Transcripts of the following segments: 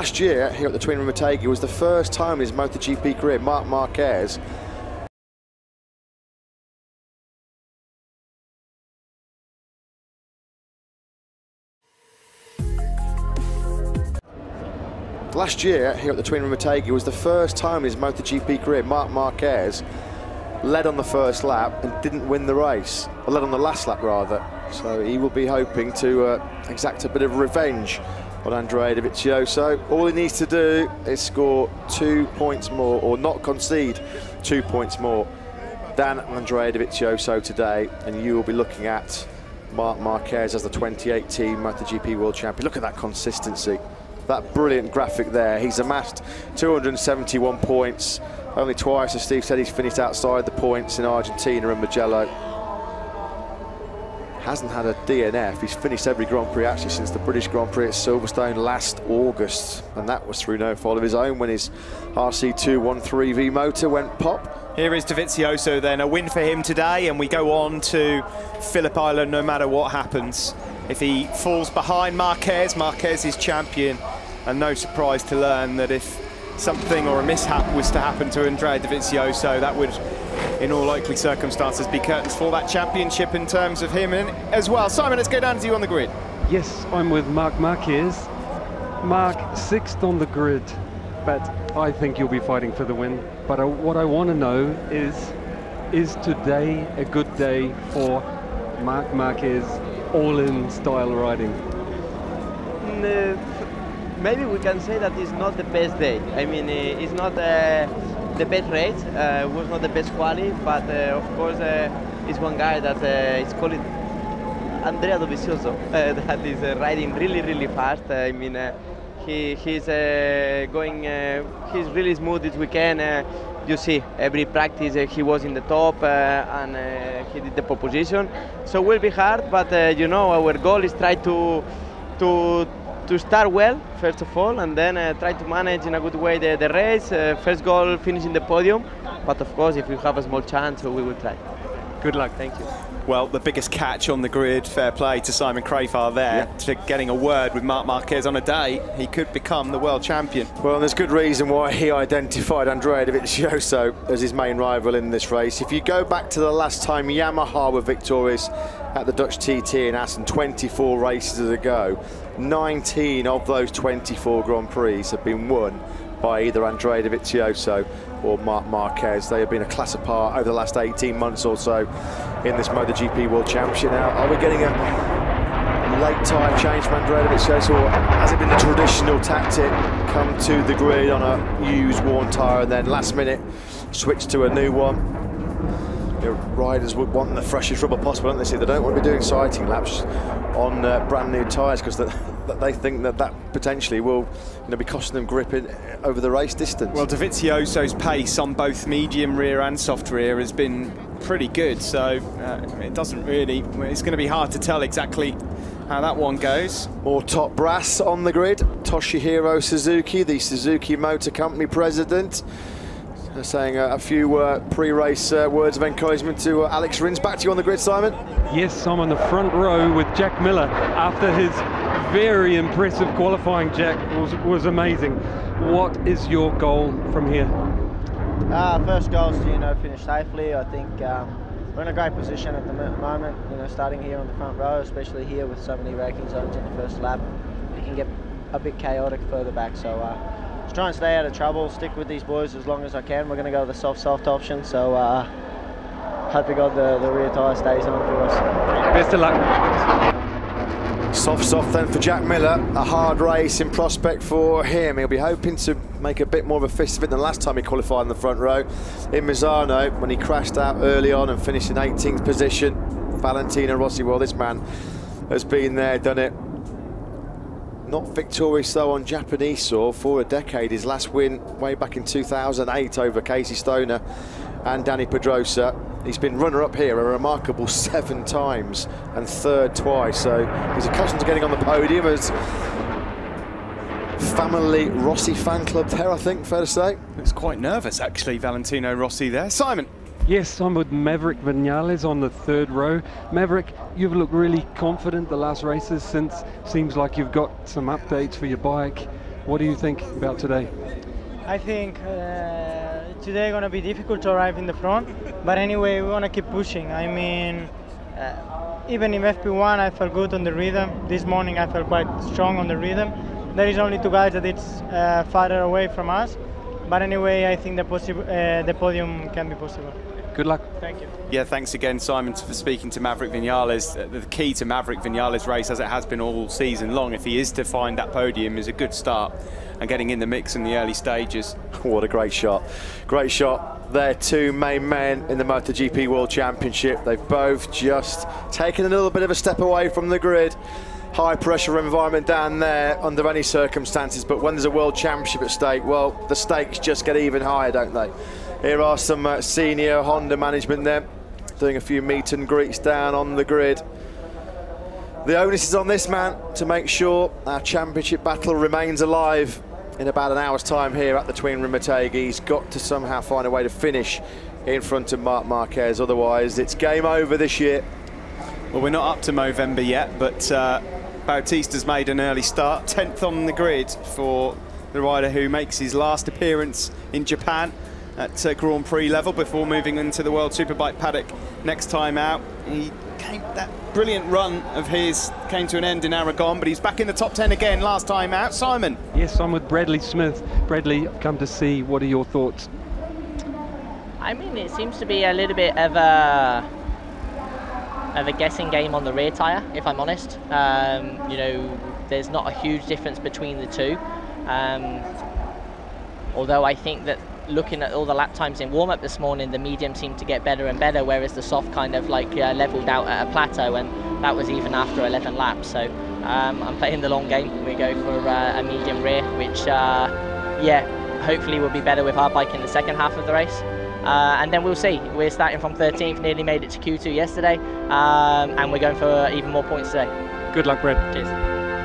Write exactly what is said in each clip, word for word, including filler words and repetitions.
Last year, here at the Twin River Motegi, was the first time in his MotoGP career, Marc Marquez Last year, here at the Twin River Motegi, was the first time in his MotoGP career, Marc Marquez led on the first lap and didn't win the race, or led on the last lap rather. So he will be hoping to uh, exact a bit of revenge on Andrea Dovizioso. All he needs to do is score two points more, or not concede two points more than Andrea Dovizioso today, and you will be looking at Marc Marquez as the twenty eighteen MotoGP World Champion. Look at that consistency, that brilliant graphic there. He's amassed two hundred seventy-one points. Only twice, as Steve said, he's finished outside the points in Argentina and Mugello. Hasn't had a D N F. He's finished every Grand Prix actually since the British Grand Prix at Silverstone last August, and that was through no fault of his own when his R C two thirteen V motor went pop. Here is Dovizioso then, a win for him today, and we go on to Phillip Island no matter what happens. If he falls behind Marquez, Marquez is champion, and no surprise to learn that if something or a mishap was to happen to Andrea Dovizioso, that would in all likely circumstances be curtains for that championship in terms of him in, as well. Simon, let's go down to you on the grid. Yes, I'm with Marc Marquez. Marc, sixth on the grid, but I think you'll be fighting for the win. But I, what I want to know is, is today a good day for Marc Marquez all-in style riding? Uh, maybe we can say that it's not the best day. I mean, uh, it's not uh, the best race, uh, was not the best quali, but uh, of course uh, it's one guy that uh, is called Andrea Dovizioso, uh, that is uh, riding really, really fast. Uh, I mean, uh, he he's uh, going, uh, he's really smooth this weekend. Uh, you see, every practice uh, he was in the top uh, and uh, he did the pole position. So it will be hard, but uh, you know, our goal is try to to. to start well, first of all, and then uh, try to manage in a good way the, the race. Uh, first goal, finishing the podium, but of course, if we have a small chance, we will try. Good luck. Thank you. Well, the biggest catch on the grid, fair play to Simon Crafar there, yeah, to getting a word with Marc Marquez on a day. He could become the world champion. Well, there's good reason why he identified Andrea Dovizioso as his main rival in this race. If you go back to the last time Yamaha were victorious at the Dutch T T in Assen twenty-four races ago, nineteen of those twenty-four Grand Prix have been won by either Andrea Dovizioso or Marc Marquez. They have been a class apart over the last eighteen months or so in this MotoGP World Championship. Now, are we getting a late tyre change from Andrea Dovizioso, or has it been the traditional tactic, come to the grid on a used, worn tyre and then last minute switch to a new one? You know, riders would want the freshest rubber possible, don't they? See, they don't want to be doing sighting laps on uh, brand new tyres because they think that that potentially will, you know, be costing them grip in, over the race distance. Well, Dovizioso's pace on both medium rear and soft rear has been pretty good, so uh, it doesn't really, it's going to be hard to tell exactly how that one goes. More top brass on the grid. Toshihiro Suzuki, the Suzuki Motor Company president, uh, saying uh, a few uh, pre-race uh, words of encouragement to uh, Alex Rins. Back to you on the grid, Simon. Yes, I'm on the front row with Jack Miller after his very impressive qualifying. Jack was, was amazing. What is your goal from here? Uh, first goal is to, you know, finish safely. I think um, we're in a great position at the moment, you know, starting here on the front row, especially here with so many braking zones on the first lap. It can get a bit chaotic further back, so uh, just try and stay out of trouble, stick with these boys as long as I can. We're going to go with the soft, soft option, so uh, hope to God the, the rear tyre stays on for us. Best of luck. Soft, soft then for Jack Miller. A hard race in prospect for him. He'll be hoping to make a bit more of a fist of it than last time he qualified in the front row in Misano when he crashed out early on and finished in eighteenth position. Valentino Rossi, well, this man has been there, done it. Not victorious though on Japanese soil for a decade. His last win way back in two thousand eight over Casey Stoner and Danny Pedrosa. He's been runner-up here a remarkable seven times and third twice, so he's accustomed to getting on the podium as family Rossi fan club there, I think, fair to say. Looks quite nervous, actually, Valentino Rossi there. Simon. Yes, I'm with Maverick Vinales on the third row. Maverick, you've looked really confident the last races since. Seems like you've got some updates for your bike. What do you think about today? I think uh, today going to be difficult to arrive in the front, but anyway, we want to keep pushing. I mean, uh, even in F P one, I felt good on the rhythm. This morning, I felt quite strong on the rhythm. There is only two guys that it's uh, farther away from us, but anyway, I think the, uh, the podium can be possible. Good luck. Thank you. Yeah, thanks again, Simon, for speaking to Maverick Vinales. Uh, the key to Maverick Vinales' race, as it has been all season long, if he is to find that podium, is a good start and getting in the mix in the early stages. What a great shot. Great shot. They're two main men in the MotoGP World Championship. They've both just taken a little bit of a step away from the grid. High pressure environment down there under any circumstances, but when there's a World Championship at stake, well, the stakes just get even higher, don't they? Here are some uh, senior Honda management there, doing a few meet and greets down on the grid. The onus is on this man to make sure our championship battle remains alive in about an hour's time here at the Twin Ring Motegi. He's got to somehow find a way to finish in front of Marc Marquez, otherwise it's game over this year. Well, we're not up to Movember yet, but uh, Bautista's made an early start, tenth on the grid for the rider who makes his last appearance in Japan at uh, Grand Prix level before moving into the World Superbike paddock next time out. He came, that brilliant run of his came to an end in Aragon, but he's back in the top ten again last time out. Simon? Yes, I'm with Bradley Smith. Bradley, I've come to see. What are your thoughts? I mean, it seems to be a little bit of a of a guessing game on the rear tyre, if I'm honest. Um, you know, there's not a huge difference between the two. Um, although I think that looking at all the lap times in warm-up this morning, the medium seemed to get better and better, whereas the soft kind of like uh, leveled out at a plateau, and that was even after eleven laps. So um, I'm playing the long game. We go for uh, a medium rear, which uh, yeah, hopefully will be better with our bike in the second half of the race. Uh, and then we'll see. We're starting from thirteenth, nearly made it to Q two yesterday, um, and we're going for even more points today. Good luck, Brad. Cheers.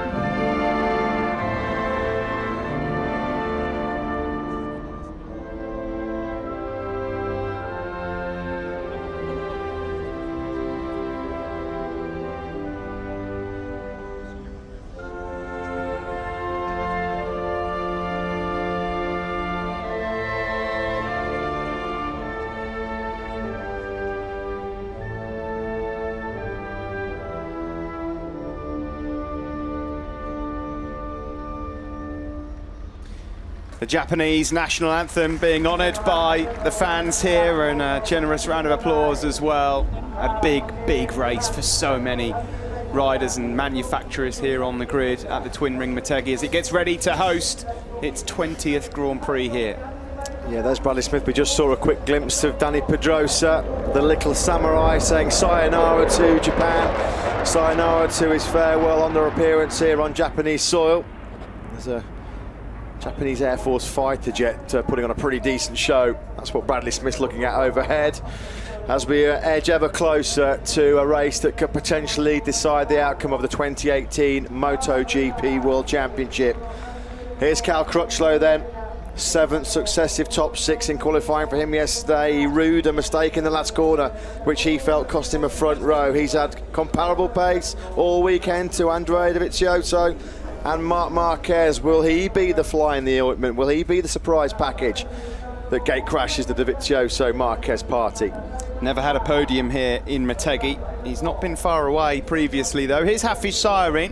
The Japanese national anthem being honoured by the fans here, and a generous round of applause as well. A big, big race for so many riders and manufacturers here on the grid at the Twin Ring Motegi as it gets ready to host its twentieth Grand Prix here. Yeah, there's Bradley Smith. We just saw a quick glimpse of Danny Pedrosa, the little samurai, saying sayonara to Japan, sayonara to his farewell on their appearance here on Japanese soil. There's a Japanese Air Force fighter jet uh, putting on a pretty decent show. That's what Bradley Smith's looking at overhead as we uh, edge ever closer to a race that could potentially decide the outcome of the twenty eighteen MotoGP World Championship. Here's Cal Crutchlow then, seventh successive top six in qualifying for him yesterday. He rued a mistake in the last corner, which he felt cost him a front row. He's had comparable pace all weekend to Andrea Dovizioso and Marc Marquez. Will he be the fly in the ointment? Will he be the surprise package that gate crashes the Dovizioso Marquez party? Never had a podium here in Motegi. He's not been far away previously though. Here's Hafiz Syahrin.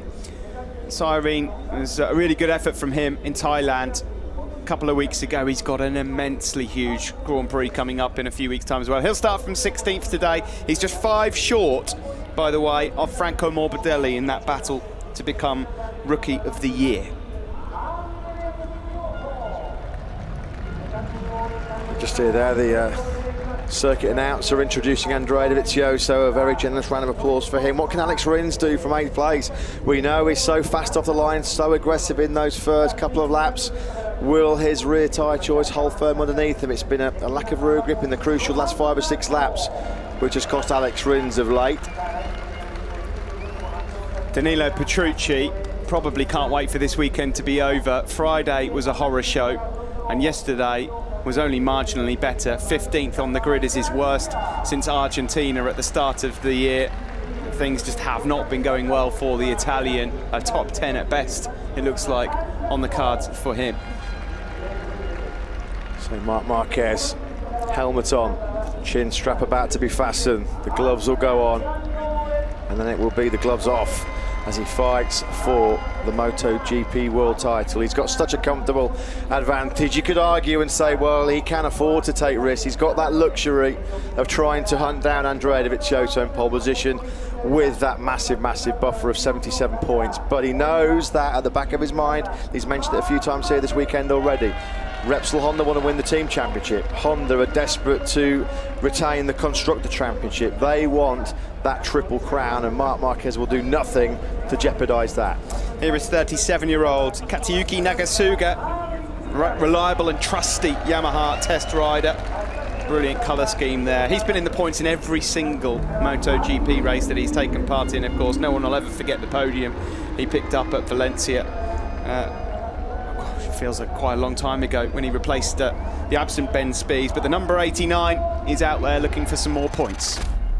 Syahrin was a really good effort from him in Thailand a couple of weeks ago. He's got an immensely huge Grand Prix coming up in a few weeks' time as well. He'll start from sixteenth today. He's just five short, by the way, of Franco Morbidelli in that battle to become Rookie of the Year. Just here there, the uh, circuit announcer introducing Andrea Dovizioso. A very generous round of applause for him. What can Alex Rins do from eighth place? We know he's so fast off the line, so aggressive in those first couple of laps. Will his rear tyre choice hold firm underneath him? It's been a, a lack of rear grip in the crucial last five or six laps, which has cost Alex Rins of late. Danilo Petrucci probably can't wait for this weekend to be over. Friday was a horror show, and yesterday was only marginally better. fifteenth on the grid is his worst since Argentina at the start of the year. Things just have not been going well for the Italian. A top ten at best, it looks like, on the cards for him. So Marc Marquez, helmet on, chin strap about to be fastened, the gloves will go on, and then it will be the gloves off as he fights for the MotoGP world title. He's got such a comfortable advantage. You could argue and say, well, he can afford to take risks. He's got that luxury of trying to hunt down Andrea Dovizioso in pole position with that massive, massive buffer of seventy-seven points. But he knows that at the back of his mind, he's mentioned it a few times here this weekend already, Repsol Honda want to win the team championship. Honda are desperate to retain the constructor championship. They want that triple crown, and Marc Marquez will do nothing to jeopardise that. Here is thirty-seven-year-old Katsuyuki Nagasuga, reliable and trusty Yamaha test rider. Brilliant colour scheme there. He's been in the points in every single MotoGP race that he's taken part in. Of course, no one will ever forget the podium he picked up at Valencia. Uh, feels like quite a long time ago when he replaced uh, the absent Ben Spies, but the number eighty-nine is out there looking for some more points.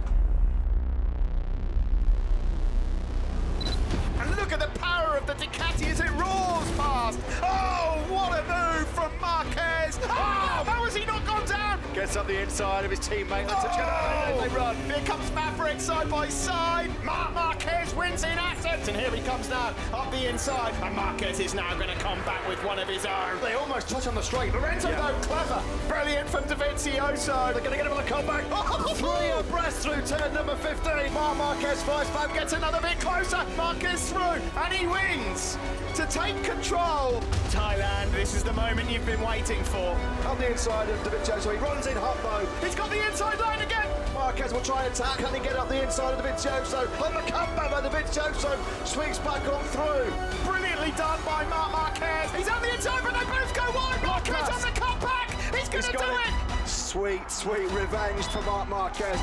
And look at the power of the Ducati as it roars past. Oh, what a move from Marquez. Oh, how has he not gone down? Gets up the inside of his teammate. Oh. They run. Here comes Maverick side by side. Marc Marquez wins in assets, and here he comes now up the inside. And Marquez is now going to come back with one of his own. They almost touch on the straight. Lorenzo, Yeah. though, clever. Brilliant from Dovizioso. They're going to get him on a comeback. Oh, three abreast through turn number fifteen. Marc Marquez fights back, Gets another bit closer. Marquez through, and he wins to take control. Thailand, this is the moment you've been waiting for. on the inside of Dovizioso. He runs in hot though. He's got the inside line again. Marquez will try and attack. Can he get up the inside of Dovizioso? On the comeback by Dovizioso. Swings back on through. Brilliantly done by Marc Marquez. He's on the inside, but they both go wide. Marquez on the comeback. He's going to do got it. it. Sweet, sweet revenge for Marc Marquez.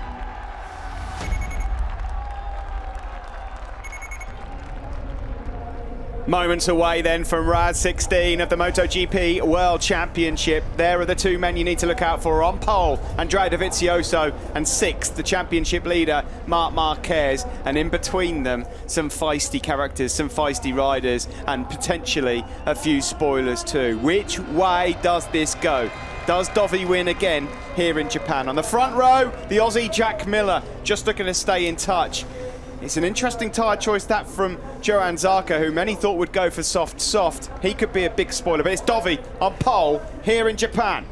Moments away then from round sixteen of the MotoGP World Championship. There are the two men you need to look out for. On pole, Andrea Dovizioso, and sixth, the championship leader, Marc Marquez. And in between them, some feisty characters, some feisty riders, and potentially a few spoilers too. Which way does this go? Does Dovi win again here in Japan? On the front row, the Aussie Jack Miller, just looking to stay in touch. It's an interesting tyre choice, that from Johann Zarco, who many thought would go for soft, soft. He could be a big spoiler, but it's Dovi on pole here in Japan.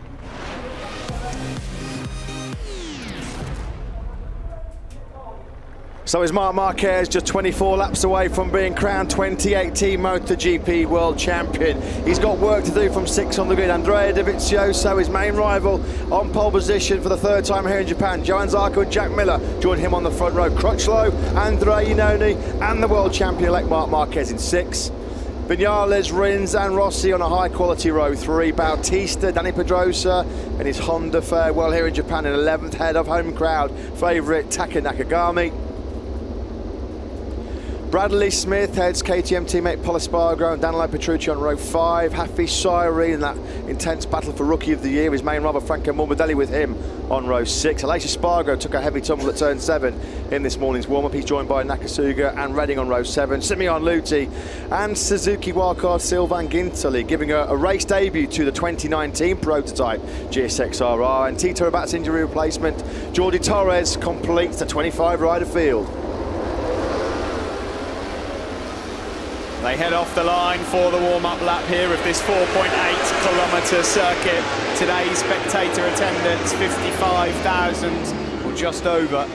So is Marc Marquez, just twenty-four laps away from being crowned twenty eighteen MotoGP World Champion. He's got work to do from six on the grid. Andrea Dovizioso, his main rival, on pole position for the third time here in Japan. Johann Zarco and Jack Miller join him on the front row. Crutchlow, Andrea Iannone, and the world champion-elect Marc Marquez in six. Vinales, Rins and Rossi on a high-quality row three. Bautista, Dani Pedrosa and his Honda farewell here in Japan in eleventh, head of home crowd favourite Taka Nakagami. Bradley Smith heads K T M teammate Paul Espargaro and Danilo Petrucci on row five. Hafiz Syri in that intense battle for Rookie of the Year. His main rival Franco Morbidelli with him on row six. Aleix Espargaro took a heavy tumble at turn seven in this morning's warm-up. He's joined by Nakasuga and Redding on row seven. Simeon Luti and Suzuki wildcard Sylvain Gintoli giving a, a race debut to the twenty nineteen prototype G S X R R. And Tito Rabat's injury replacement Jordi Torres completes the twenty-five rider field. They head off the line for the warm-up lap here of this four point eight kilometre circuit. Today's spectator attendance, fifty-five thousand, or just over.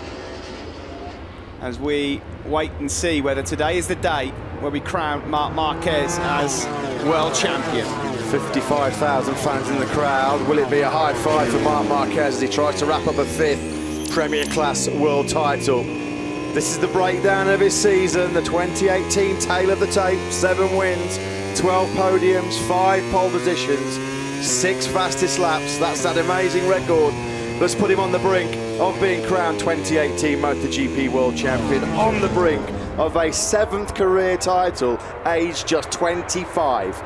As we wait and see whether today is the day where we crown Marc Marquez as world champion. fifty-five thousand fans in the crowd. Will it be a high five for Marc Marquez as he tries to wrap up a fifth Premier Class world title? This is the breakdown of his season, the twenty eighteen tale of the tape. Seven wins, twelve podiums, five pole positions, six fastest laps. That's that amazing record that's put him on the brink of being crowned twenty eighteen MotoGP World Champion, on the brink of a seventh career title, aged just twenty-five.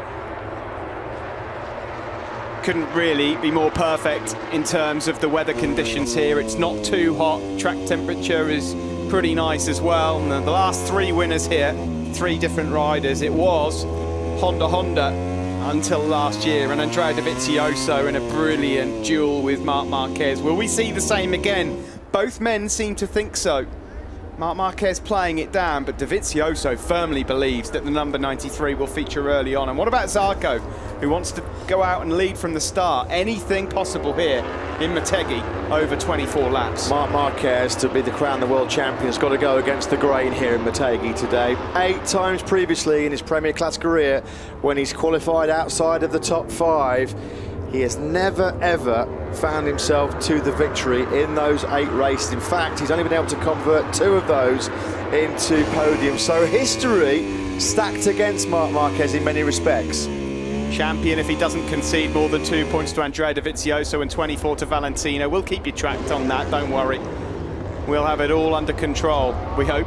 Couldn't really be more perfect in terms of the weather conditions here. It's not too hot, track temperature is pretty nice as well. And the last three winners here, three different riders. It was Honda Honda until last year, and Andrea Dovizioso in a brilliant duel with Marc Marquez. Will we see the same again? Both men seem to think so. Marc Marquez playing it down, but Dovizioso firmly believes that the number ninety-three will feature early on. And what about Zarco, who wants to go out and lead from the start? Anything possible here in Motegi over twenty-four laps. Marc Marquez, to be the crown the world champion, has got to go against the grain here in Motegi today. Eight times previously in his Premier Class career, when he's qualified outside of the top five, he has never, ever found himself to the victory in those eight races. In fact, he's only been able to convert two of those into podiums. So history stacked against Marc Marquez in many respects. Champion if he doesn't concede more than two points to Andrea Dovizioso and twenty-four to Valentino. We'll keep you tracked on that, don't worry. We'll have it all under control, we hope.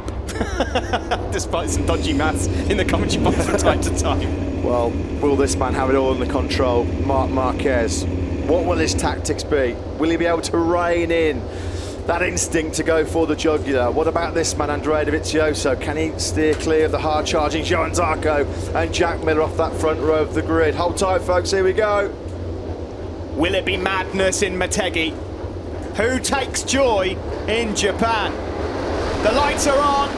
Despite some dodgy maths in the commentary box from time to time. Well, will this man have it all under control? Marc Marquez. What will his tactics be? Will he be able to rein in that instinct to go for the jugular? What about this man, Andrea Dovizioso? Can he steer clear of the hard-charging Johann Zarco and Jack Miller off that front row of the grid? Hold tight, folks, here we go. Will it be madness in Motegi? Who takes joy in Japan? The lights are on,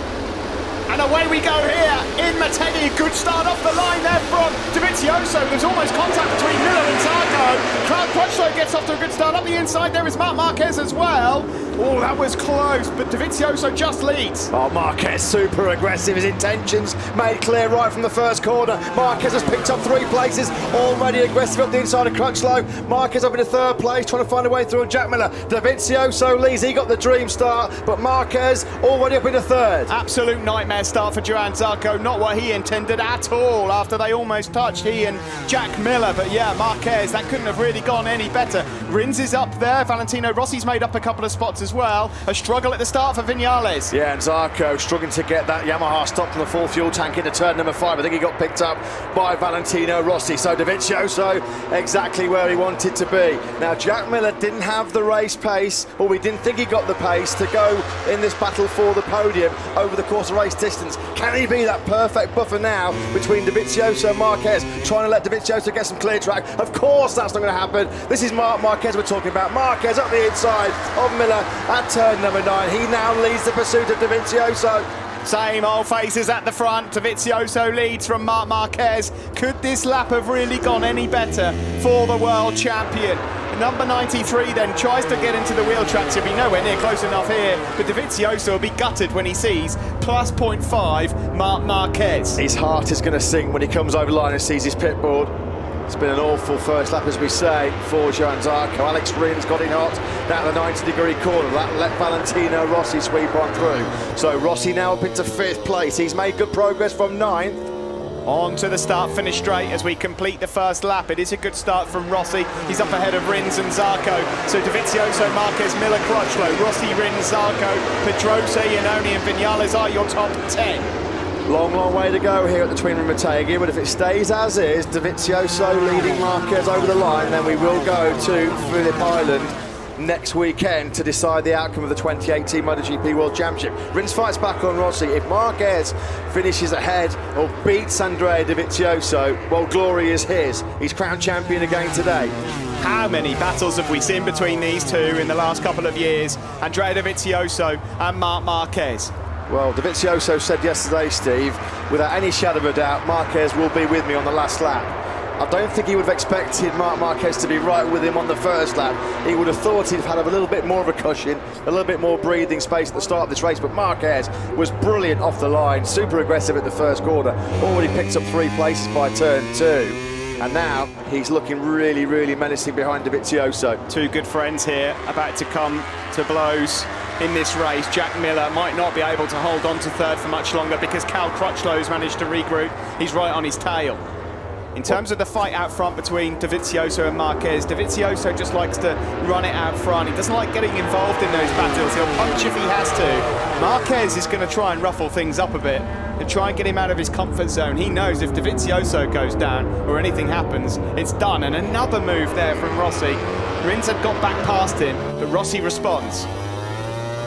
and away we go here in Motegi. Good start off the line there from Dovizioso. There's almost contact between Miller and Zarco. Carl Crutchlow gets off to a good start. Up the inside there is Marc Marquez as well. Oh, that was close, but Dovizioso just leads. Oh, Marquez super aggressive. His intentions made clear right from the first corner. Marquez has picked up three places, already aggressive up the inside of Crutchlow. Marquez up in a third place, trying to find a way through on Jack Miller. Dovizioso leads, he got the dream start, but Marquez already up in a third. Absolute nightmare start for Johann Zarco, not what he intended at all after they almost touched, he and Jack Miller. But yeah, Marquez, that couldn't have really gone any better. Rins is up there, Valentino Rossi's made up a couple of spots as well. A struggle at the start for Vinales. Yeah, and Zarco struggling to get that Yamaha stopped from the full fuel tank into turn number five. I think he got picked up by Valentino Rossi. So Dovizioso exactly where he wanted to be. Now, Jack Miller didn't have the race pace, or we didn't think he got the pace to go in this battle for the podium over the course of race distance. Can he be that perfect buffer now between Dovizioso and Marquez, trying to let Dovizioso get some clear track? Of course that's not going to happen. This is Marc Marquez we're talking about. Marquez up the inside of Miller at turn number nine. He now leads the pursuit of Dovizioso. Same old faces at the front. Dovizioso leads from Marc Marquez. Could this lap have really gone any better for the world champion? Number ninety-three then tries to get into the wheel tracks. He'll be nowhere near close enough here, but Dovizioso will be gutted when he sees plus point five Marc Marquez. His heart is going to sink when he comes over the line and sees his pit board. It's been an awful first lap, as we say, for Johann Zarco. Alex Rins got in hot down the ninety degree corner. That let Valentino Rossi sweep on through. So Rossi now up into fifth place. He's made good progress from ninth. On to the start-finish straight as we complete the first lap. It is a good start from Rossi. He's up ahead of Rins and Zarco. So Dovizioso, Marquez, Miller, Crutchlow, Rossi, Rins, Zarco, Pedrosa, Iannone and Vinales are your top ten. Long, long way to go here at the Twin Ring Motegi, but if it stays as is, Dovizioso leading Marquez over the line, then we will go to Phillip Island next weekend to decide the outcome of the twenty eighteen MotoGP World Championship. Rins fights back on Rossi. If Marquez finishes ahead or beats Andrea Dovizioso, well, glory is his. He's crowned champion again today. How many battles have we seen between these two in the last couple of years? Andrea Dovizioso and Marc Marquez. Well, Dovizioso said yesterday, Steve, without any shadow of a doubt, Marquez will be with me on the last lap. I don't think he would have expected Marc Marquez to be right with him on the first lap. He would have thought he'd have had a little bit more of a cushion, a little bit more breathing space at the start of this race, but Marquez was brilliant off the line, super aggressive at the first corner, already picked up three places by turn two. And now he's looking really, really menacing behind Dovizioso. Two good friends here about to come to blows in this race. Jack Miller might not be able to hold on to third for much longer because Cal Crutchlow's managed to regroup. He's right on his tail. In terms of the fight out front between Dovizioso and Marquez, Dovizioso just likes to run it out front. He doesn't like getting involved in those battles. He'll punch if he has to. Marquez is going to try and ruffle things up a bit and try and get him out of his comfort zone. He knows if Dovizioso goes down or anything happens, it's done. And another move there from Rossi. Rins had got back past him, but Rossi responds.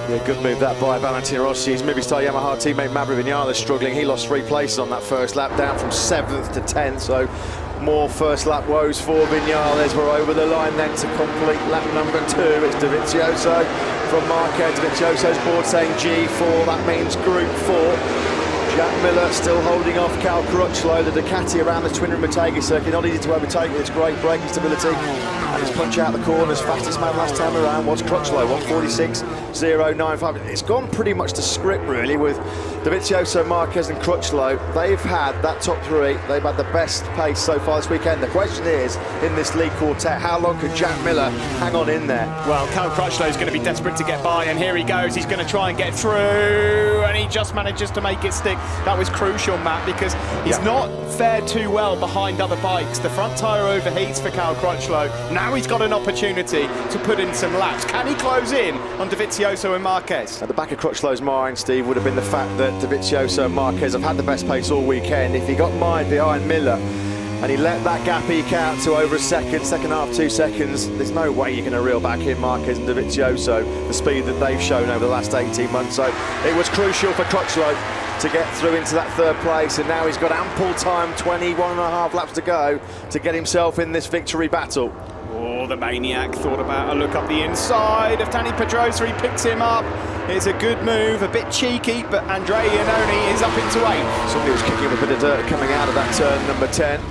Yeah, good move that by Valentino Rossi. His Movistar Yamaha teammate Maverick Vinales struggling. He lost three places on that first lap, down from seventh to tenth. So more first lap woes for Vinales. We're over the line then to complete lap number two. It's Dovizioso from Marquez. Dovizioso's board saying G four. That means Group four. Jack Miller still holding off Cal Crutchlow. The Ducati around the Twin Rim Motegi circuit, not easy to overtake with its great braking stability and its punch out the corners. Fastest man last time around was Crutchlow, one forty-six point oh nine five. It's gone pretty much to script really with Dovizioso, Marquez and Crutchlow. They've had that top three, they've had the best pace so far this weekend. The question is, in this league quartet, how long can Jack Miller hang on in there? Well, Cal Crutchlow is going to be desperate to get by, and here he goes. He's going to try and get through, and he just manages to make it stick. That was crucial, Matt, because he's yeah. not fared too well behind other bikes. The front tyre overheats for Cal Crutchlow. Now he's got an opportunity to put in some laps. Can he close in on Dovizioso and Marquez? At the back of Crutchlow's mind, Steve, would have been the fact that Dovizioso and Marquez have had the best pace all weekend. If he got mired behind Miller and he let that gap eke out to over a second, second half, two seconds, there's no way you're going to reel back in Marquez and Dovizioso, the speed that they've shown over the last eighteen months. So it was crucial for Crutchlow to get through into that third place, and now he's got ample time, twenty-one and a half laps to go, to get himself in this victory battle. Oh, the Maniac thought about a look up the inside of Dani Pedrosa. He picks him up. It's a good move, a bit cheeky, but Andrea Iannone is up into eighth. Somebody was kicking up a bit of dirt coming out of that turn number ten.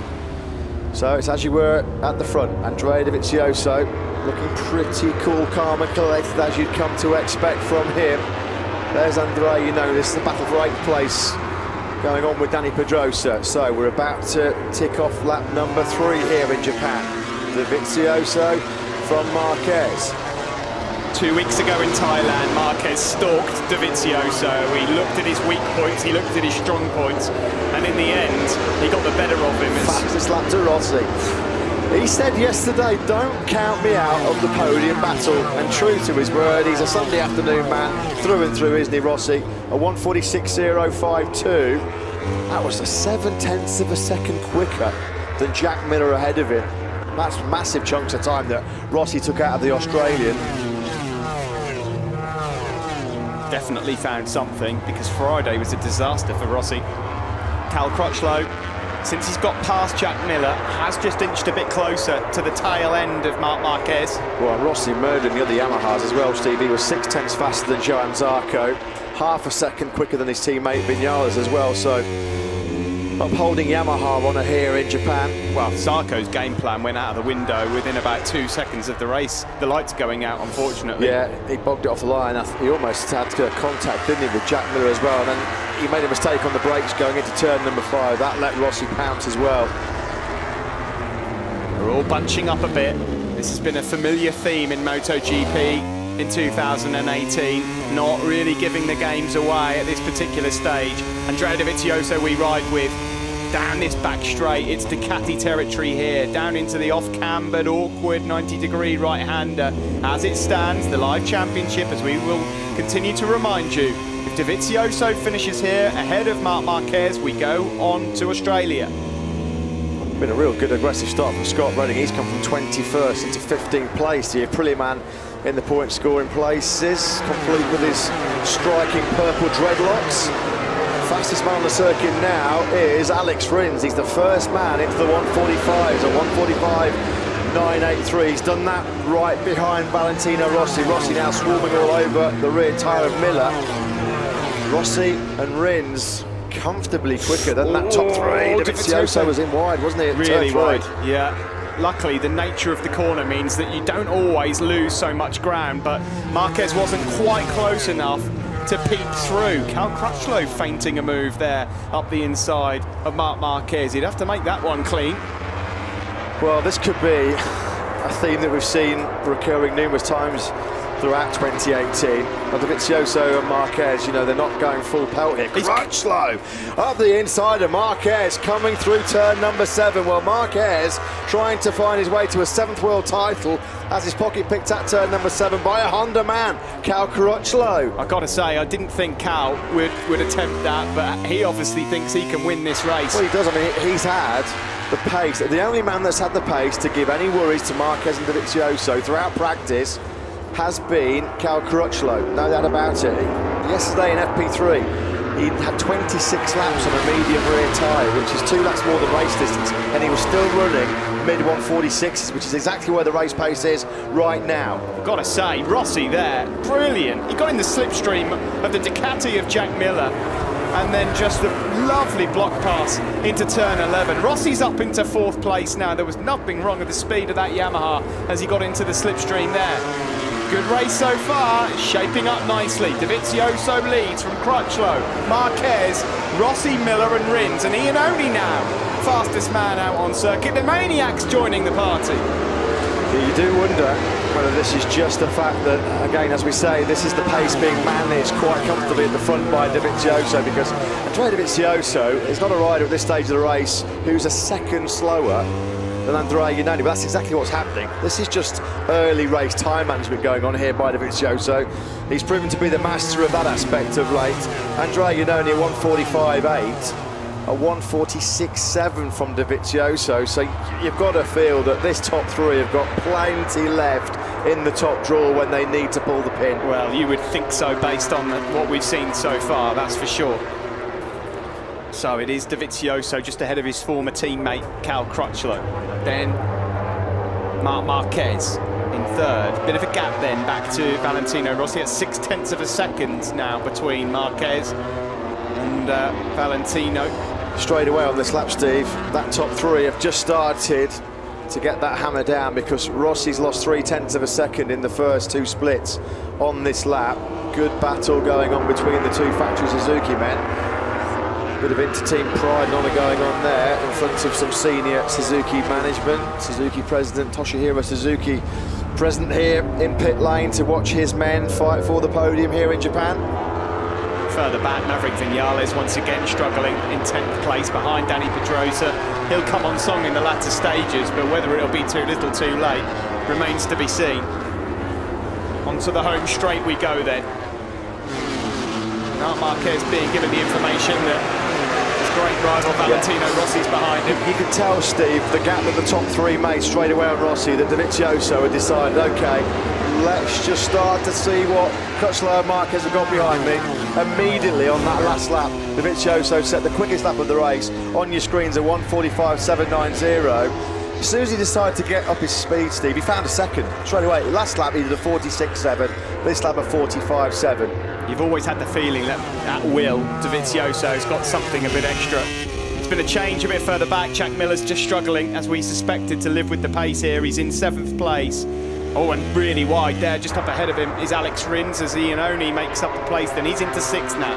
So it's as you were at the front. Andrea Dovizioso looking pretty cool, calm and collected, as you'd come to expect from him. There's Andrea, you know, this is the battle for eighth place going on with Dani Pedrosa. So we're about to tick off lap number three here in Japan. Dovizioso from Marquez. Two weeks ago in Thailand, Marquez stalked Dovizioso. He looked at his weak points, he looked at his strong points, and in the end, he got the better of him. Fastest lap to Rossi. He said yesterday, don't count me out of the podium battle, and true to his word, he's a Sunday afternoon man, through and through, isn't he, Rossi? A one forty-six point oh five two. That was a seven tenths of a second quicker than Jack Miller ahead of him. That's massive chunks of time that Rossi took out of the Australian. Definitely found something, because Friday was a disaster for Rossi. Cal Crutchlow, since he's got past Jack Miller, has just inched a bit closer to the tail end of Marc Marquez. Well, Rossi murdering the other Yamahas as well, Steve. He was six tenths faster than Johan Zarco, half a second quicker than his teammate Vinales as well, so upholding Yamaha honour here in Japan. Well, Zarco's game plan went out of the window within about two seconds of the race. The lights going out, unfortunately. Yeah, he bogged it off the line. He almost had contact, didn't he, with Jack Miller as well. And then he made a mistake on the brakes going into turn number five. That let Rossi pounce as well. We're all bunching up a bit. This has been a familiar theme in MotoGP in two thousand eighteen. Not really giving the games away at this particular stage. Andrea Dovizioso we ride with. Down this back straight, it's Ducati territory here, down into the off-cambered, awkward ninety degree right-hander. As it stands, the live championship, as we will continue to remind you, if Dovizioso finishes here ahead of Marc Marquez, we go on to Australia. Been a real good aggressive start from Scott Redding. He's come from twenty-first into fifteenth place. The Aprilia man in the point scoring places, complete with his striking purple dreadlocks. Fastest man on the circuit now is Alex Rins. He's the first man into the one forty-fives, a one forty-five point nine eight three. He's done that right behind Valentino Rossi. Rossi now swarming all over the rear tyre of Miller. Rossi and Rins comfortably quicker than that top three. Oh, Dovizioso was in wide, wasn't he? At really wide, three. yeah. Luckily, the nature of the corner means that you don't always lose so much ground, but Marquez wasn't quite close enough to peek through. Cal Crutchlow feinting a move there up the inside of Marc Marquez. He'd have to make that one clean. Well, this could be a theme that we've seen recurring numerous times throughout twenty eighteen. But Dovizioso and Marquez, you know, they're not going full pelt here. Crutchlow up the inside of Marquez, coming through turn number seven. Well, Marquez trying to find his way to a seventh world title as his pocket picked at turn number seven by a Honda man, Cal Crutchlow. I gotta say, I didn't think Cal would, would attempt that, but he obviously thinks he can win this race. Well, he does. I mean, he's had the pace, the only man that's had the pace to give any worries to Marquez and Dovizioso throughout practice has been Cal Crutchlow, no doubt about it. Yesterday in F P three, he had twenty-six laps on a medium rear tyre, which is two laps more than race distance, and he was still running mid one forty-sixes, which is exactly where the race pace is right now. I've got to say, Rossi there, brilliant. He got in the slipstream of the Ducati of Jack Miller, and then just a lovely block pass into turn eleven. Rossi's up into fourth place now. There was nothing wrong with the speed of that Yamaha as he got into the slipstream there. Good race so far, it's shaping up nicely. Dovizioso leads from Crutchlow, Marquez, Rossi, Miller and Rins, and Iannone now, fastest man out on circuit. The Maniacs joining the party. Yeah, you do wonder whether this is just the fact that, again, as we say, this is the pace being managed quite comfortably at the front by Dovizioso, because Andrea Dovizioso is not a rider at this stage of the race who's a second slower than Andrea Iannone, but that's exactly what's happening. This is just early race time management going on here by Dovizioso. He's proven to be the master of that aspect of late. Andrea Iannone a one forty-five eight, a one forty-six seven from Dovizioso, so you've got to feel that this top three have got plenty left in the top drawer when they need to pull the pin. Well, you would think so based on what we've seen so far, that's for sure. So it is Dovizioso just ahead of his former teammate Cal Crutchlow. Then Marc Marquez in third. Bit of a gap then back to Valentino Rossi at six tenths of a second now between Marquez and uh, Valentino. Straight away on this lap, Steve, that top three have just started to get that hammer down, because Rossi's lost three tenths of a second in the first two splits on this lap. Good battle going on between the two factory Suzuki men. Bit of inter-team pride and honour going on there in front of some senior Suzuki management. Suzuki president Toshihiro Suzuki present here in pit lane to watch his men fight for the podium here in Japan. Further back, Maverick Vinales once again struggling in tenth place behind Danny Pedrosa. He'll come on song in the latter stages, but whether it'll be too little too late remains to be seen. Onto the home straight we go then. Marc Marquez being given the information that great rival Valentino yeah. Rossi's behind him. You can tell, Steve, the gap that the top three made straight away on Rossi, that Dovizioso had decided, OK, let's just start to see what Crutchlow and Marquez have got behind me. Immediately on that last lap, Dovizioso set the quickest lap of the race. On your screens, a one forty-five seven ninety. As soon as he decided to get up his speed, Steve, he found a second straight away. Last lap, he did a forty-six seven. This lap, a forty-five seven. You've always had the feeling that at will, Dovizioso's got something a bit extra. It's been a change a bit further back. Jack Miller's just struggling, as we suspected, to live with the pace here. He's in seventh place. Oh, and really wide there, just up ahead of him is Alex Rins as Iannone makes up the place. Then he's into sixth now.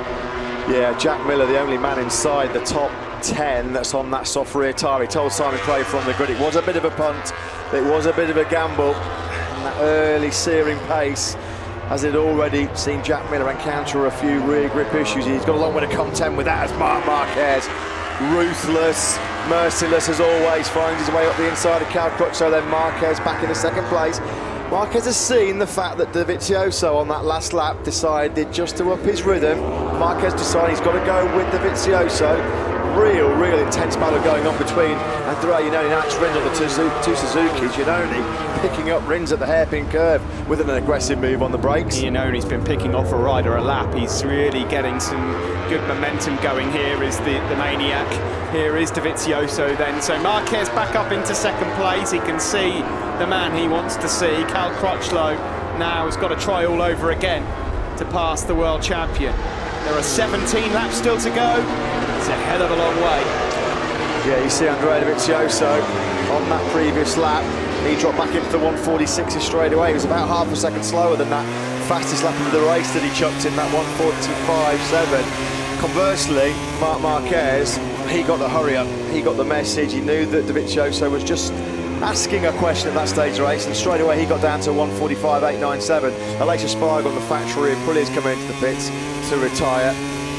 Yeah, Jack Miller, the only man inside the top ten that's on that soft rear tyre. He told Simon Crafer on the grid it was a bit of a punt, it was a bit of a gamble, and that early searing pace, as he'd already seen Jack Miller encounter a few rear grip issues. He's got a long way to contend with that as Marc Marquez, ruthless, merciless as always, finds his way up the inside of Cal Crutchlow. Then Marquez back in the second place. Marquez has seen the fact that Dovizioso on that last lap decided just to up his rhythm. Marquez decided he's got to go with Dovizioso. Real, real intense battle going on between Andrea Iannone and Alex Rins on the two, two Suzukis. Iannone picking up Rins at the hairpin curve with an aggressive move on the brakes. Iannone's been picking off a rider a lap. He's really getting some good momentum going here is the, the Maniac. Here is Dovizioso then. So Marquez back up into second place. He can see the man he wants to see. Cal Crutchlow now has got to try all over again to pass the world champion. There are seventeen laps still to go. It's a hell of a long way. Yeah, you see Andrea Dovizioso on that previous lap. He dropped back into the one forty-sixes straight away. He was about half a second slower than that fastest lap of the race that he chucked in, that one forty-five seven. Conversely, Marc Marquez, he got the hurry up. He got the message. He knew that Dovizioso was just asking a question at that stage of the race, and straight away he got down to one forty-five eight ninety-seven. Alicia Spargo on the factory, Aprilia's coming into the pits to retire.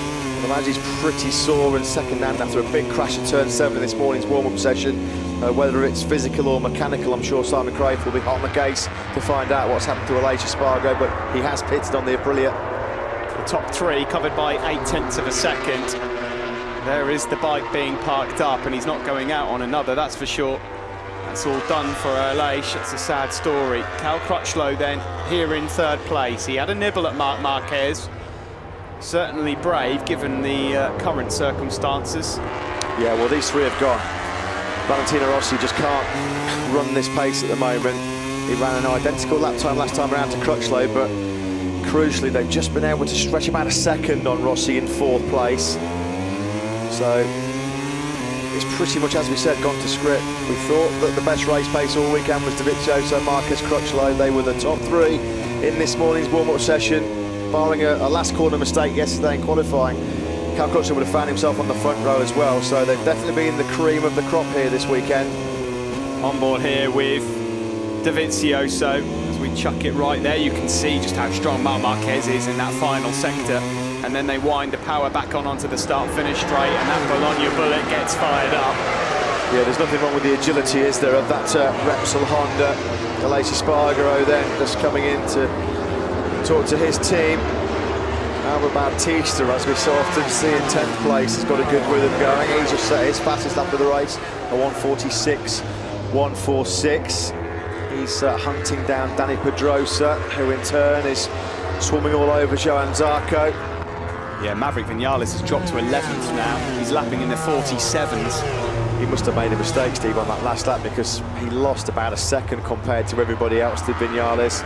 I imagine he's pretty sore and second hand after a big crash at turn seven in this morning's warm-up session. Uh, whether it's physical or mechanical, I'm sure Simon Crafer will be hot on the case to find out what's happened to Alicia Spargo, but he has pitted on the Aprilia. The top three covered by eight tenths of a second. There is the bike being parked up, and he's not going out on another, that's for sure. that's all done for Erleish. It's a sad story. Cal Crutchlow then here in third place. He had a nibble at Marc Marquez. Certainly brave given the uh, current circumstances. Yeah, well, these three have gone. Valentino Rossi just can't run this pace at the moment. He ran an identical lap time last time around to Crutchlow, but crucially they've just been able to stretch about a second on Rossi in fourth place. So it's pretty much, as we said, gone to script. We thought that the best race pace all weekend was Dovizioso, Marquez, Crutchlow. They were the top three in this morning's warm-up session, barring a, a last corner mistake yesterday in qualifying. Cal Crutchlow would have found himself on the front row as well, so they've definitely been the cream of the crop here this weekend. On board here with Dovizioso. As we chuck it right there, you can see just how strong Marc Marquez is in that final sector. And then they wind the power back on onto the start-finish straight, and that Bologna bullet gets fired up. Yeah, there's nothing wrong with the agility, is there, of that uh, Repsol Honda. Alessi Spargaro then just coming in to talk to his team. Alba Bautista, as we so often see in tenth place, has got a good rhythm going. He's just set his fastest lap of the race, a one forty-six one forty-six. He's uh, hunting down Danny Pedrosa, who in turn is swarming all over Johan Zarco. Yeah, Maverick Vinales has dropped to eleventh now. He's lapping in the forty-sevens. He must have made a mistake, Steve, on that last lap, because he lost about a second compared to everybody else, did Vinales.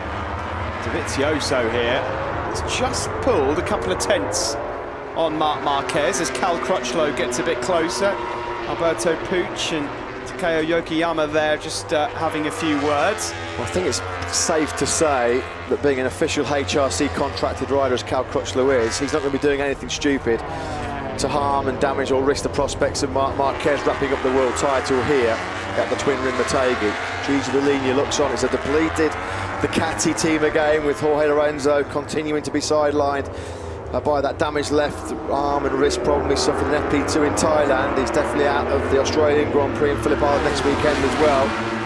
Dovizioso here has just pulled a couple of tenths on Marc Marquez as Cal Crutchlow gets a bit closer. Alberto Puig and Takeo Yokoyama there just uh, having a few words. Well, I think it's safe to say that being an official H R C contracted rider as Cal Crutchlow is, he's not going to be doing anything stupid to harm and damage or risk the prospects of Marc Marquez wrapping up the world title here at the Twin Rim Motegi. Gigi Dall'Igna looks on. It's a depleted Ducati team again, with Jorge Lorenzo continuing to be sidelined uh, by that damaged left arm and wrist problem he suffered in F P two in Thailand. He's definitely out of the Australian Grand Prix in Phillip Island next weekend as well.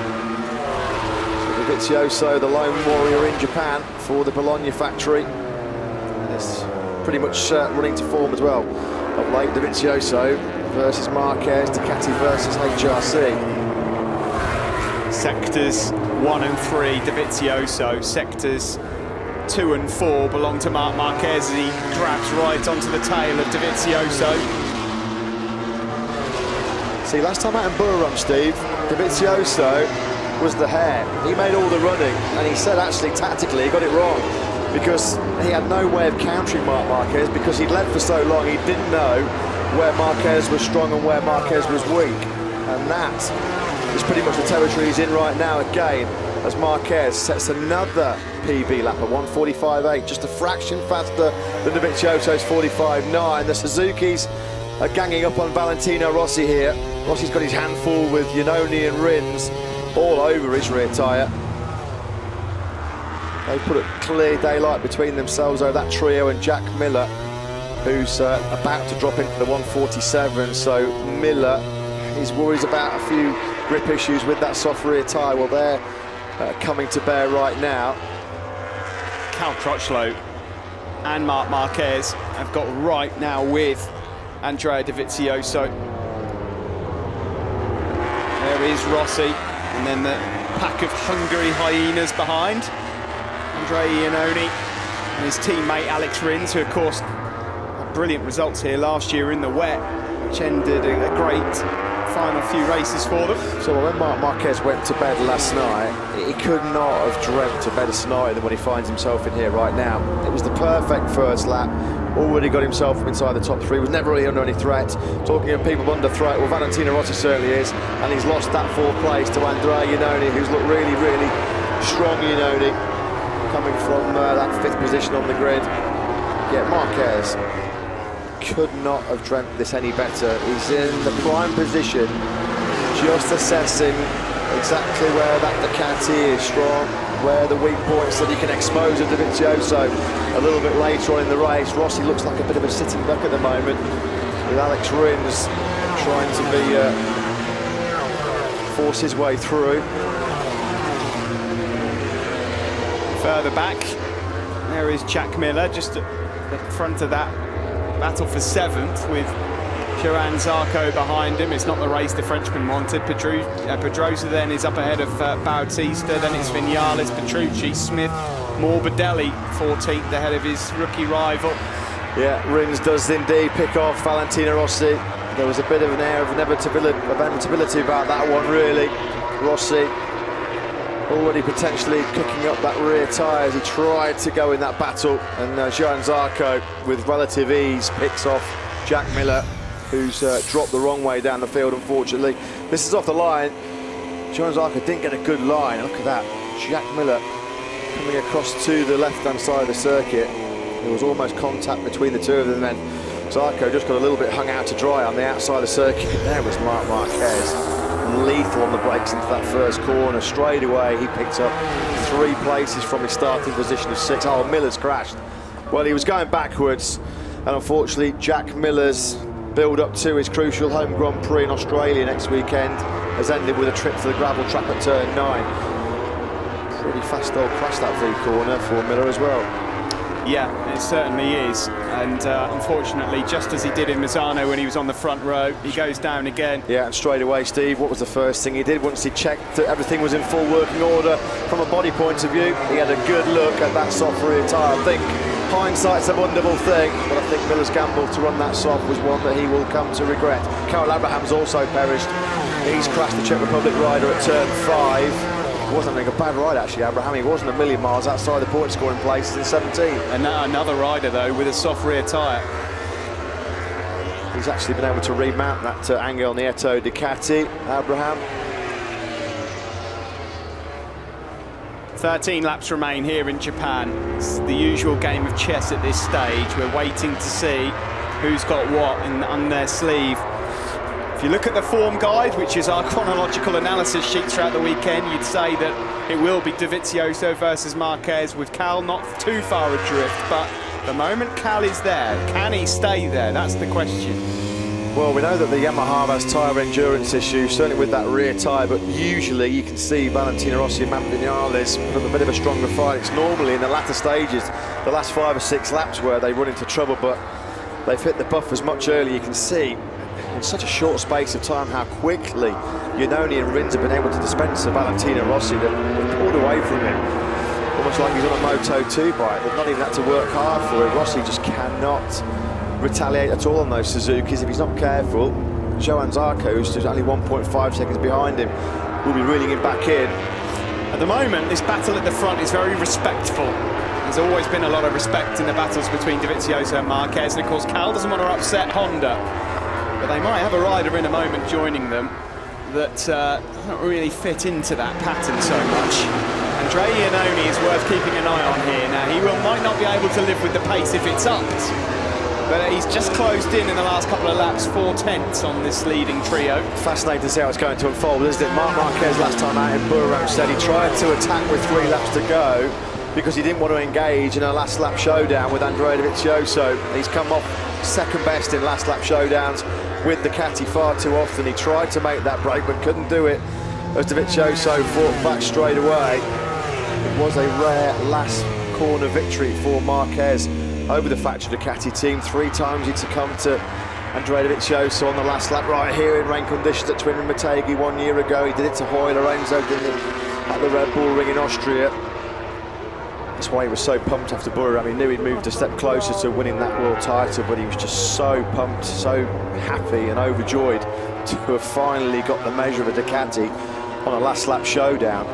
Dovizioso, the lone warrior in Japan for the Bologna factory. It's pretty much uh, running to form as well. Of late, Dovizioso versus Marquez, Ducati versus H R C. Sectors one and three, Dovizioso. Sectors two and four belong to Marc Marquez. He grabs right onto the tail of Dovizioso. See, last time out in Buriram, Steve, Dovizioso was the hare. He made all the running, and he said actually tactically he got it wrong, because he had no way of countering Marc Marquez, because he'd led for so long he didn't know where Marquez was strong and where Marquez was weak. And that is pretty much the territory he's in right now again, as Marquez sets another P B lap at one forty-five eight, just a fraction faster than Dovizioso's forty-five nine. The Suzukis are ganging up on Valentino Rossi here. Rossi's got his handful with Iannone and Rins all over his rear tyre. They put a clear daylight between themselves over that trio and Jack Miller, who's uh, about to drop into the one forty-seven. So Miller, his worries about a few grip issues with that soft rear tyre, well, they're uh, coming to bear right now. Cal Crutchlow and Marc Marquez have got right now with Andrea Dovizioso. There is Rossi, and then the pack of Hungary hyenas behind. Andrea Iannone and his teammate Alex Rins, who of course had brilliant results here last year in the wet, which ended a, a great final few races for them. So when Marc Marquez went to bed last night, he could not have dreamt a better scenario than what he finds himself in here right now. It was the perfect first lap, already got himself from inside the top three, was never really under any threat. Talking of people under threat, well, Valentino Rossi certainly is, and he's lost that fourth place to Andrea Iannone, who's looked really, really strong. Iannone coming from uh, that fifth position on the grid. Yeah, Marquez could not have dreamt this any better. He's in the prime position, just assessing exactly where that Ducati is strong, where the weak points that he can expose at Dovizioso a little bit later on in the race. Rossi looks like a bit of a sitting duck at the moment, with Alex Rins trying to be uh, force his way through. Further back, there is Jack Miller, just at the front of that battle for seventh, with Johan Zarco behind him. It's not the race the Frenchman wanted. Pedro, uh, Pedrosa then is up ahead of uh, Bautista. Then it's Vinales, Petrucci, Smith, Morbidelli, fourteenth ahead of his rookie rival. Yeah, Rins does indeed pick off Valentino Rossi. There was a bit of an air of inevitability, of inevitability about that one, really. Rossi already potentially cooking up that rear tyre as he tried to go in that battle, and uh, Johan Zarco with relative ease picks off Jack Miller, who's uh, dropped the wrong way down the field, unfortunately. This is off the line. Johan Zarco didn't get a good line. Look at that. Jack Miller coming across to the left-hand side of the circuit. There was almost contact between the two of them, and then Zarco just got a little bit hung out to dry on the outside of the circuit. There was Marc Marquez, lethal on the brakes into that first corner. Straight away, he picked up three places from his starting position of six. Oh, Miller's crashed. Well, he was going backwards, and unfortunately, Jack Miller's build-up to his crucial home Grand Prix in Australia next weekend has ended with a trip to the gravel trap at turn nine. Pretty fast old crash, that V corner for Miller as well. Yeah, it certainly is, and uh, unfortunately, just as he did in Misano when he was on the front row, he goes down again. Yeah, and straight away, Steve, what was the first thing he did once he checked that everything was in full working order from a body point of view? He had a good look at that soft rear tyre. I think hindsight's a wonderful thing, but I think Miller's gamble to run that soft was one that he will come to regret. Karel Abraham's also perished. He's crashed the Czech Republic rider at turn five. It wasn't like a bad ride, actually, Abraham. He wasn't a million miles outside the point scoring places in seventeen. And now another rider, though, with a soft rear tyre. He's actually been able to remount that uh, Angel Nieto Ducati, Abraham. thirteen laps remain here in Japan. It's the usual game of chess at this stage. We're waiting to see who's got what in, on their sleeve. If you look at the form guide, which is our chronological analysis sheet throughout the weekend, you'd say that it will be Dovizioso versus Marquez, with Cal not too far adrift, but the moment Cal is there, can he stay there? That's the question. Well, we know that the Yamaha has tyre endurance issues, certainly with that rear tyre, but usually you can see Valentino Rossi and Matt Vinales put up a bit of a stronger fight. It's normally in the latter stages, the last five or six laps, where they run into trouble, but they've hit the buffers much earlier. You can see in such a short space of time how quickly Iannone and Rins have been able to dispense of Valentino Rossi. They've pulled away from him, almost like he's on a Moto two bike. They've not even had to work hard for it. Rossi just cannot retaliate at all on those Suzukis. If he's not careful, Johan Zarco, who's only one point five seconds behind him, will be reeling him back in. At the moment, this battle at the front is very respectful. There's always been a lot of respect in the battles between Dovizioso and Marquez, and of course Cal doesn't want to upset Honda. But they might have a rider in a moment joining them that uh, doesn't really fit into that pattern so much. Andrea Iannone is worth keeping an eye on here. Now, he will, might not be able to live with the pace if it's upped, but he's just closed in in the last couple of laps, four tenths on this leading trio. Fascinating to see how it's going to unfold, isn't it? Marc Marquez last time out in Buriram said he tried to attack with three laps to go because he didn't want to engage in a last lap showdown with Andrea Dovizioso. He's come off second best in last lap showdowns with Ducati far too often. He tried to make that break but couldn't do it, as Dovizioso fought back straight away. It was a rare last corner victory for Marquez over the factory Ducati team. Three times he'd succumbed to Andrea Dovizioso on the last lap right here in rain conditions at Twin Motegi one year ago. He did it to Hoy Lorenzo, did it at the Red Bull Ring in Austria. That's why he was so pumped after Buriram. He knew he'd moved a step closer to winning that world title, but he was just so pumped, so happy and overjoyed to have finally got the measure of a Ducati on a last lap showdown.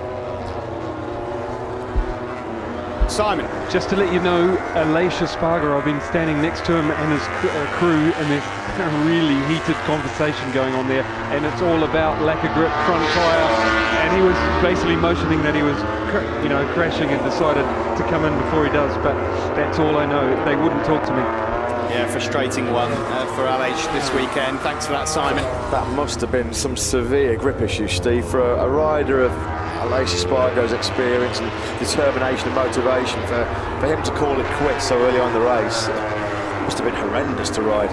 Simon. Just to let you know, Aleix Espargaro, I've been standing next to him and his uh, crew, and there's a really heated conversation going on there, and it's all about lack of grip, front tyre, and he was basically motioning that he was, you know, crashing and decided to come in before he does, but that's all I know. They wouldn't talk to me. Yeah, frustrating one uh, for Aleix this weekend. Thanks for that, Simon. That must have been some severe grip issues, Steve, for a, a rider of Aleix Espargaro's experience and determination and motivation. For, for him to call it quits so early on in the race, it must have been horrendous to ride.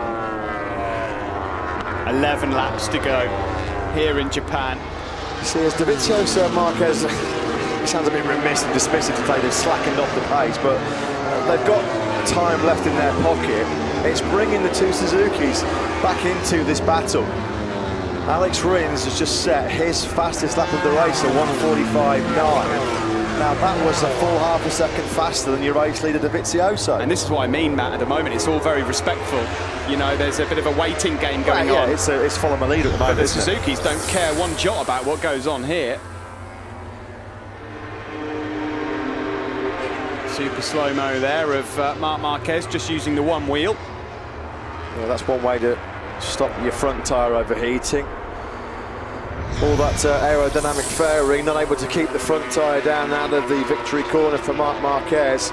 eleven laps to go here in Japan. See, as Dovizioso and Marquez, it sounds a bit remiss and dismissive to say they've slackened off the pace, but uh, they've got time left in their pocket. It's bringing the two Suzukis back into this battle. Alex Rins has just set his fastest lap of the race at one forty-five point nine. Now that was a full half a second faster than your race leader Dovizioso. And this is what I mean, Matt, at the moment it's all very respectful. You know, there's a bit of a waiting game going well, yeah, on. It's, a, it's follow my lead at the moment. But the Suzukis don't care one jot about what goes on here. Super slow-mo there of uh, Marc Marquez just using the one wheel. Yeah, that's one way to stop your front tyre overheating. All that uh, aerodynamic fairing, not able to keep the front tyre down out of the victory corner for Marc Marquez.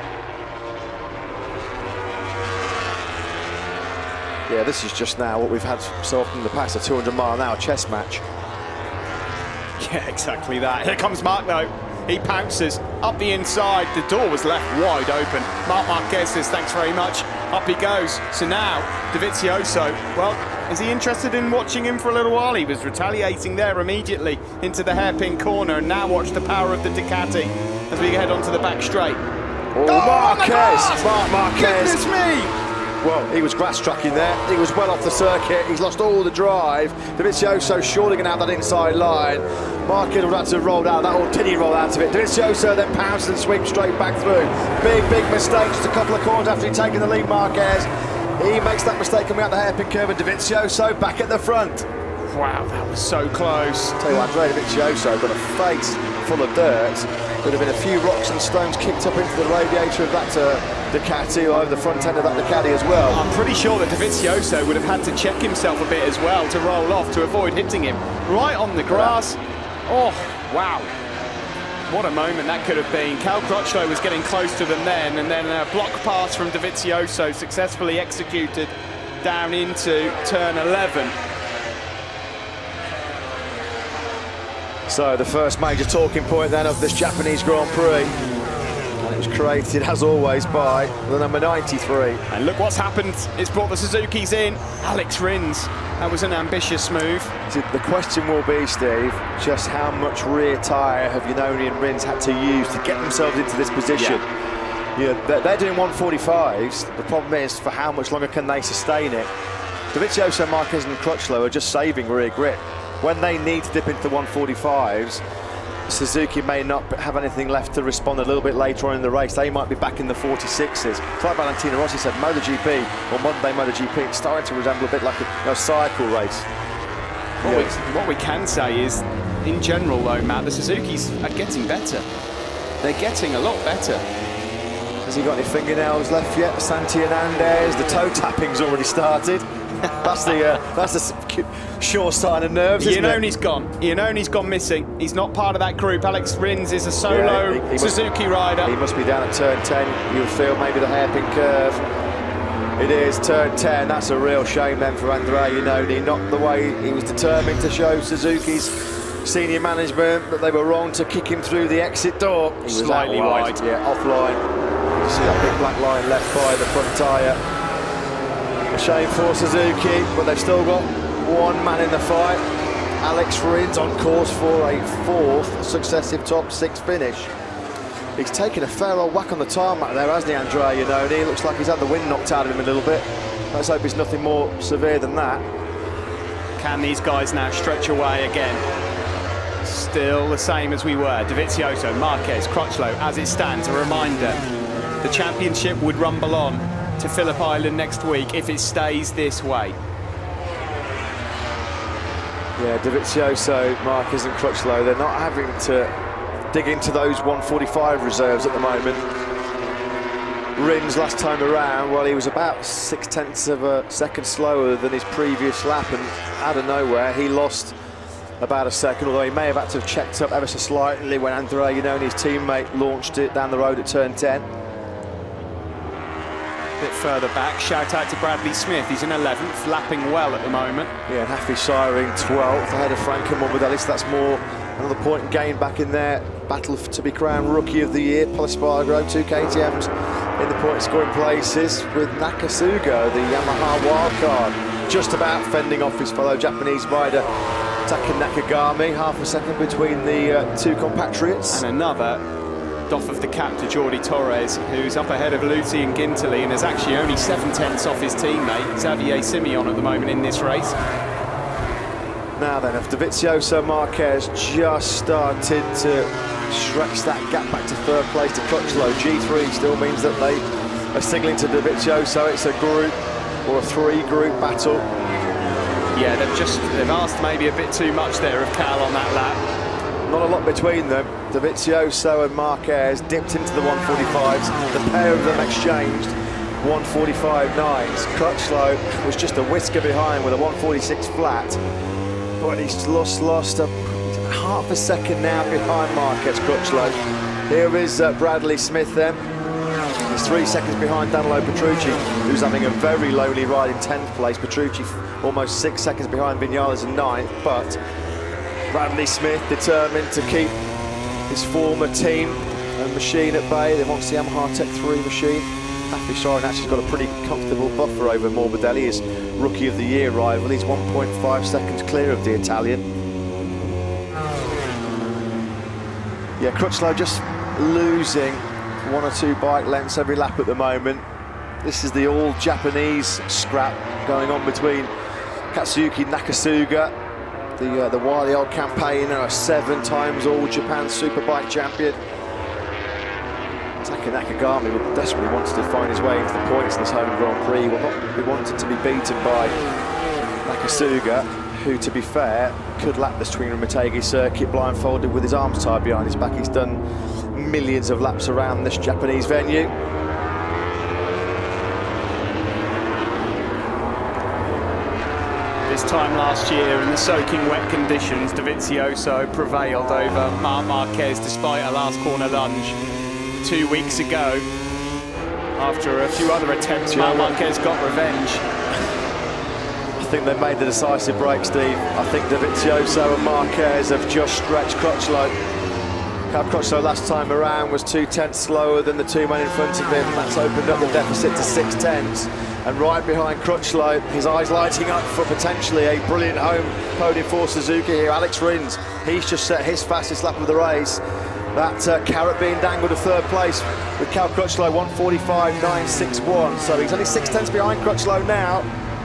Yeah, this is just now what we've had so often in the past, a two hundred mile an hour chess match. Yeah, exactly that. Here comes Marc though. He pounces up the inside. The door was left wide open. Marc Marquez says, thanks very much. Up he goes. So now, Dovizioso, well, is he interested in watching him for a little while? He was retaliating there immediately into the hairpin corner. And now watch the power of the Ducati as we head onto the back straight. Oh, oh Marquez! Marc Marquez! Goodness me! Well, he was grass tracking there. He was well off the circuit. He's lost all the drive. Dovizioso surely going to have that inside line. Marquez would have to roll out that, or did he roll out of it? Dovizioso then pounces and sweeps straight back through. Big, big mistake. Just a couple of corners after he'd taken the lead, Marquez. He makes that mistake coming out the hairpin curve, and Dovizioso back at the front. Wow, that was so close. I'll tell you what, Andrea Dovizioso got a face full of dirt. There'd have been a few rocks and stones kicked up into the radiator of that uh, Ducati, or over the front end of that Ducati as well. I'm pretty sure that Dovizioso would have had to check himself a bit as well to roll off to avoid hitting him right on the grass. Oh, wow. What a moment that could have been. Cal Crutchlow was getting close to them then, and then a block pass from Dovizioso successfully executed down into turn eleven. So the first major talking point then of this Japanese Grand Prix. And it was created, as always, by the number ninety-three. And look what's happened. It's brought the Suzukis in. Alex Rins. That was an ambitious move. So the question will be, Steve, just how much rear tyre have Iannone and Rins had to use to get themselves into this position? Yeah, yeah they're doing one forty-fives. The problem is, for how much longer can they sustain it? Dovizioso, Marquez and Crutchlow are just saving rear grip. When they need to dip into one forty-fives, Suzuki may not have anything left to respond a little bit later on in the race. They might be back in the forty-sixes. Like Valentino Rossi said, MotoGP, or modern day MotoGP, it's starting to resemble a bit like a, a cycle race. What, Yeah. we, what we can say is, in general though, Matt, the Suzukis are getting better. They're getting a lot better. Has he got any fingernails left yet? Santi Hernandez, the toe tapping's already started. That's the uh, that's the sure sign of nerves, isn't it? Iannone's gone. Iannone's gone missing. He's not part of that group. Alex Rins is a solo Yeah, he- he Suzuki must, rider. He must be down at turn ten. You'll feel maybe the hairpin curve. It is turn ten. That's a real shame then for Andrea Iannone. Not the way he was determined to show Suzuki's senior management that they were wrong to kick him through the exit door. He was Slightly out wide. Yeah, offline. You see that big black line left by the front tyre. A shame for Suzuki, but they've still got one man in the fight. Alex Rins on course for a fourth successive top six finish. He's taken a fair old whack on the tarmac there, hasn't he, Andrea Iannone? He looks like he's had the wind knocked out of him a little bit. Let's hope it's nothing more severe than that. Can these guys now stretch away again? Still the same as we were. Dovizioso, Marquez, Crutchlow, as it stands, a reminder. The championship would rumble on to Phillip Island next week if it stays this way. Yeah, Dovizioso, Marquez and Crutchlow, they're not having to dig into those one forty-five reserves at the moment. Rins last time around, well, he was about six tenths of a second slower than his previous lap, and out of nowhere he lost about a second, although he may have had to have checked up ever so slightly when Andrea Iannone, his teammate, launched it down the road at turn ten. A bit further back, shout out to Bradley Smith. He's in eleventh, lapping well at the moment. Yeah, and Hafi Siring twelfth ahead of Franco Morbidelli, so that's more another point gained back in their battle to be crowned Rookie of the Year. Polispargo, two K T Ms in the point scoring places, with Nakasuga, the Yamaha wildcard, just about fending off his fellow Japanese rider Taka Nakagami. Half a second between the uh, two compatriots. And another doff of the cap to Jordi Torres, who's up ahead of Lucy and Ginterly and is actually only seven tenths off his teammate, Xavier Simeon, at the moment in this race. Now then, if Dovizioso Marquez just started to stretch that gap back to third place to Crutchlow, G three still means that they are signaling to Dovizioso it's a group or a three-group battle. Yeah, they've just they've asked maybe a bit too much there of Cal on that lap. Not a lot between them. Dovizioso and Marquez dipped into the one forty-fives. The pair of them exchanged one forty-five nines. Crutchlow was just a whisker behind with a one forty-six flat, but he's lost, lost a half a second now behind Marquez, Crutchlow. Here is uh, Bradley Smith then. He's three seconds behind Danilo Petrucci, who's having a very lonely ride in tenth place. Petrucci almost six seconds behind Vinales in ninth, but Bradley Smith determined to keep his former team and machine at bay. They want the Yamaha Tech three machine. Happy Soren actually's got a pretty comfortable buffer over Morbidelli, his Rookie of the Year rival. He's one point five seconds clear of the Italian. Yeah, Crutchlow just losing one or two bike lengths every lap at the moment. This is the all-Japanese scrap going on between Katsuki Nakasuga, the uh, the wily old campaigner, a seven times all-Japan Superbike champion. Taka Nakagami desperately wants to find his way into the points in this home Grand Prix. He will not be wanting to be beaten by Nakasuga, who, to be fair, could lap the Swinging Motegi circuit blindfolded with his arms tied behind his back. He's done millions of laps around this Japanese venue. This time last year, in the soaking wet conditions, Dovizioso prevailed over Marc Marquez despite a last corner lunge. Two weeks ago, after a few other attempts, Marc Marquez got revenge. I think they've made the decisive break, Steve. I think Dovizioso and Marquez have just stretched Crutchlow. Cal Crutchlow last time around was two tenths slower than the two men in front of him. That's opened up the deficit to six tenths. And right behind Crutchlow, his eyes lighting up for potentially a brilliant home podium for Suzuka here. Alex Rins, he's just set his fastest lap of the race. That uh, carrot being dangled to third place with Cal Crutchlow, one forty-five nine sixty-one. So he's only six tenths behind Crutchlow now.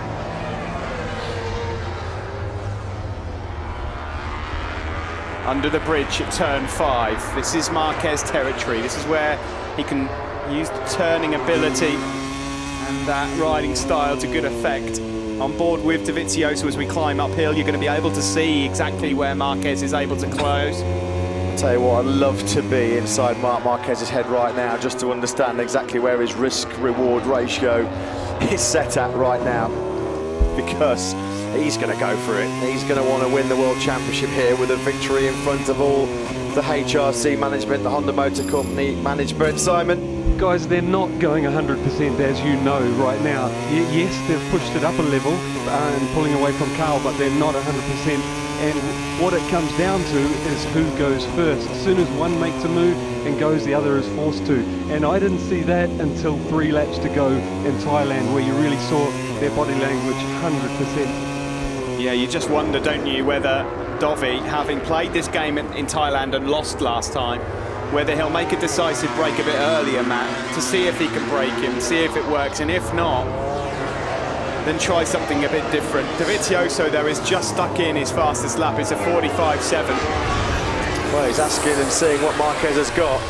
Under the bridge at turn five. This is Marquez territory. This is where he can use the turning ability and that riding style to good effect. On board with Dovizioso as we climb uphill, you're going to be able to see exactly where Marquez is able to close. I'll tell you what, I'd love to be inside Marc Marquez's head right now just to understand exactly where his risk-reward ratio is set at right now, because he's going to go for it. He's going to want to win the World Championship here with a victory in front of all the H R C management, the Honda Motor Company management. Simon? Guys, they're not going one hundred percent, as you know, right now. Y yes, they've pushed it up a level uh, and pulling away from Carl, but they're not one hundred percent. And what it comes down to is who goes first. As soon as one makes a move and goes, the other is forced to. And I didn't see that until three laps to go in Thailand, where you really saw their body language one hundred percent. Yeah, you just wonder, don't you, whether Dovi, having played this game in, in Thailand and lost last time, whether he'll make a decisive break a bit earlier, Matt, to see if he can break him, see if it works, and if not, then try something a bit different. Dovizioso, though, is just stuck in his fastest lap. It's a forty-five seven. Well, he's asking and seeing what Marquez has got.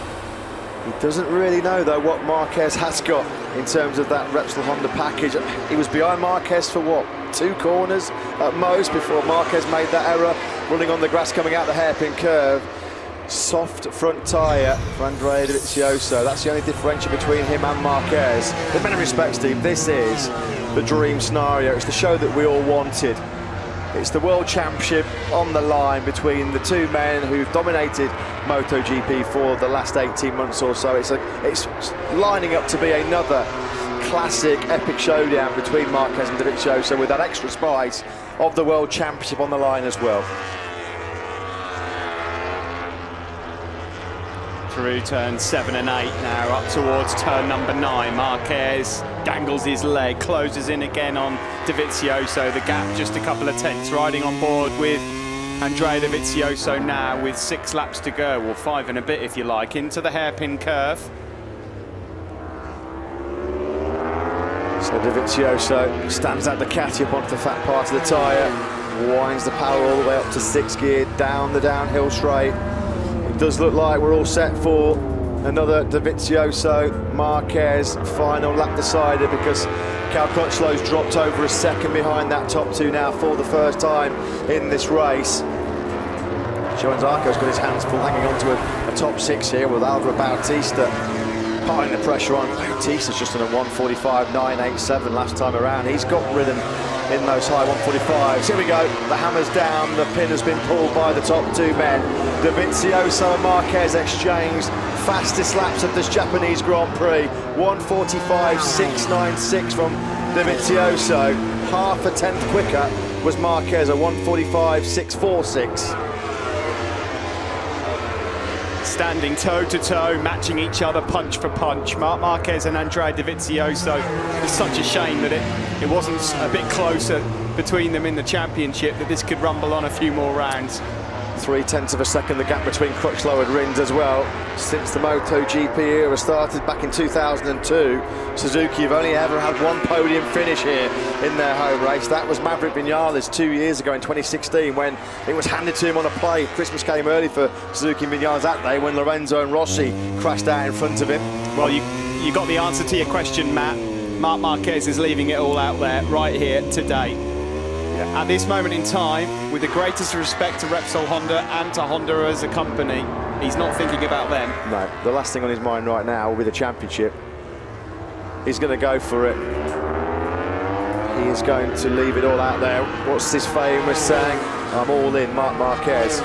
He doesn't really know, though, what Marquez has got in terms of that Repsol Honda package. He was behind Marquez for what? Two corners at most before Marquez made that error, running on the grass coming out the hairpin curve. Soft front tyre for Andrea Dovizioso. That's the only differential between him and Marquez. In many respects, Steve, this is the dream scenario. It's the show that we all wanted. It's the World Championship on the line between the two men who've dominated MotoGP for the last eighteen months or so. It's, a, it's lining up to be another classic epic showdown between Marquez and Dovizioso, with that extra spice of the World Championship on the line as well. Through turn seven and eight now, up towards turn number nine. Marquez dangles his leg, closes in again on Dovizioso. The gap just a couple of tenths, riding on board with Andrea Dovizioso now with six laps to go, or five and a bit if you like, into the hairpin curve. So Dovizioso stands that Ducati up onto the fat part of the tyre, winds the power all the way up to sixth gear, down the downhill straight. It does look like we're all set for another Dovizioso Marquez final lap decider, because Cal Crutchlow's dropped over a second behind that top two now for the first time in this race. Joan Zarco's got his hands full hanging on to a, a top six here with Álvaro Bautista piling the pressure on. Bautista's just on a one forty-five nine eighty-seven last time around. He's got rhythm in those high one forty-fives. Here we go, the hammer's down, the pin has been pulled by the top two men. Dovizioso and Marquez exchanged fastest laps of this Japanese Grand Prix. one forty-five six ninety-six from Dovizioso. Half a tenth quicker was Marquez, a one forty-five six forty-six. Standing toe-to-toe, matching each other punch for punch. Marc Marquez and Andrea Dovizioso. It's such a shame that it, it wasn't a bit closer between them in the championship, that this could rumble on a few more rounds. Three tenths of a second, the gap between Crutchlow and Rins as well. Since the MotoGP era started back in two thousand two, Suzuki have only ever had one podium finish here in their home race. That was Maverick Vinales two years ago in twenty sixteen, when it was handed to him on a plate. Christmas came early for Suzuki and Vinales that day when Lorenzo and Rossi crashed out in front of him. Well, you, you got the answer to your question, Matt. Marc Marquez is leaving it all out there right here today. Yeah. At this moment in time, with the greatest respect to Repsol Honda and to Honda as a company, he's not thinking about them. No, the last thing on his mind right now will be the championship. He's going to go for it. He is going to leave it all out there. What's this famous saying? I'm all in, Marc Marquez.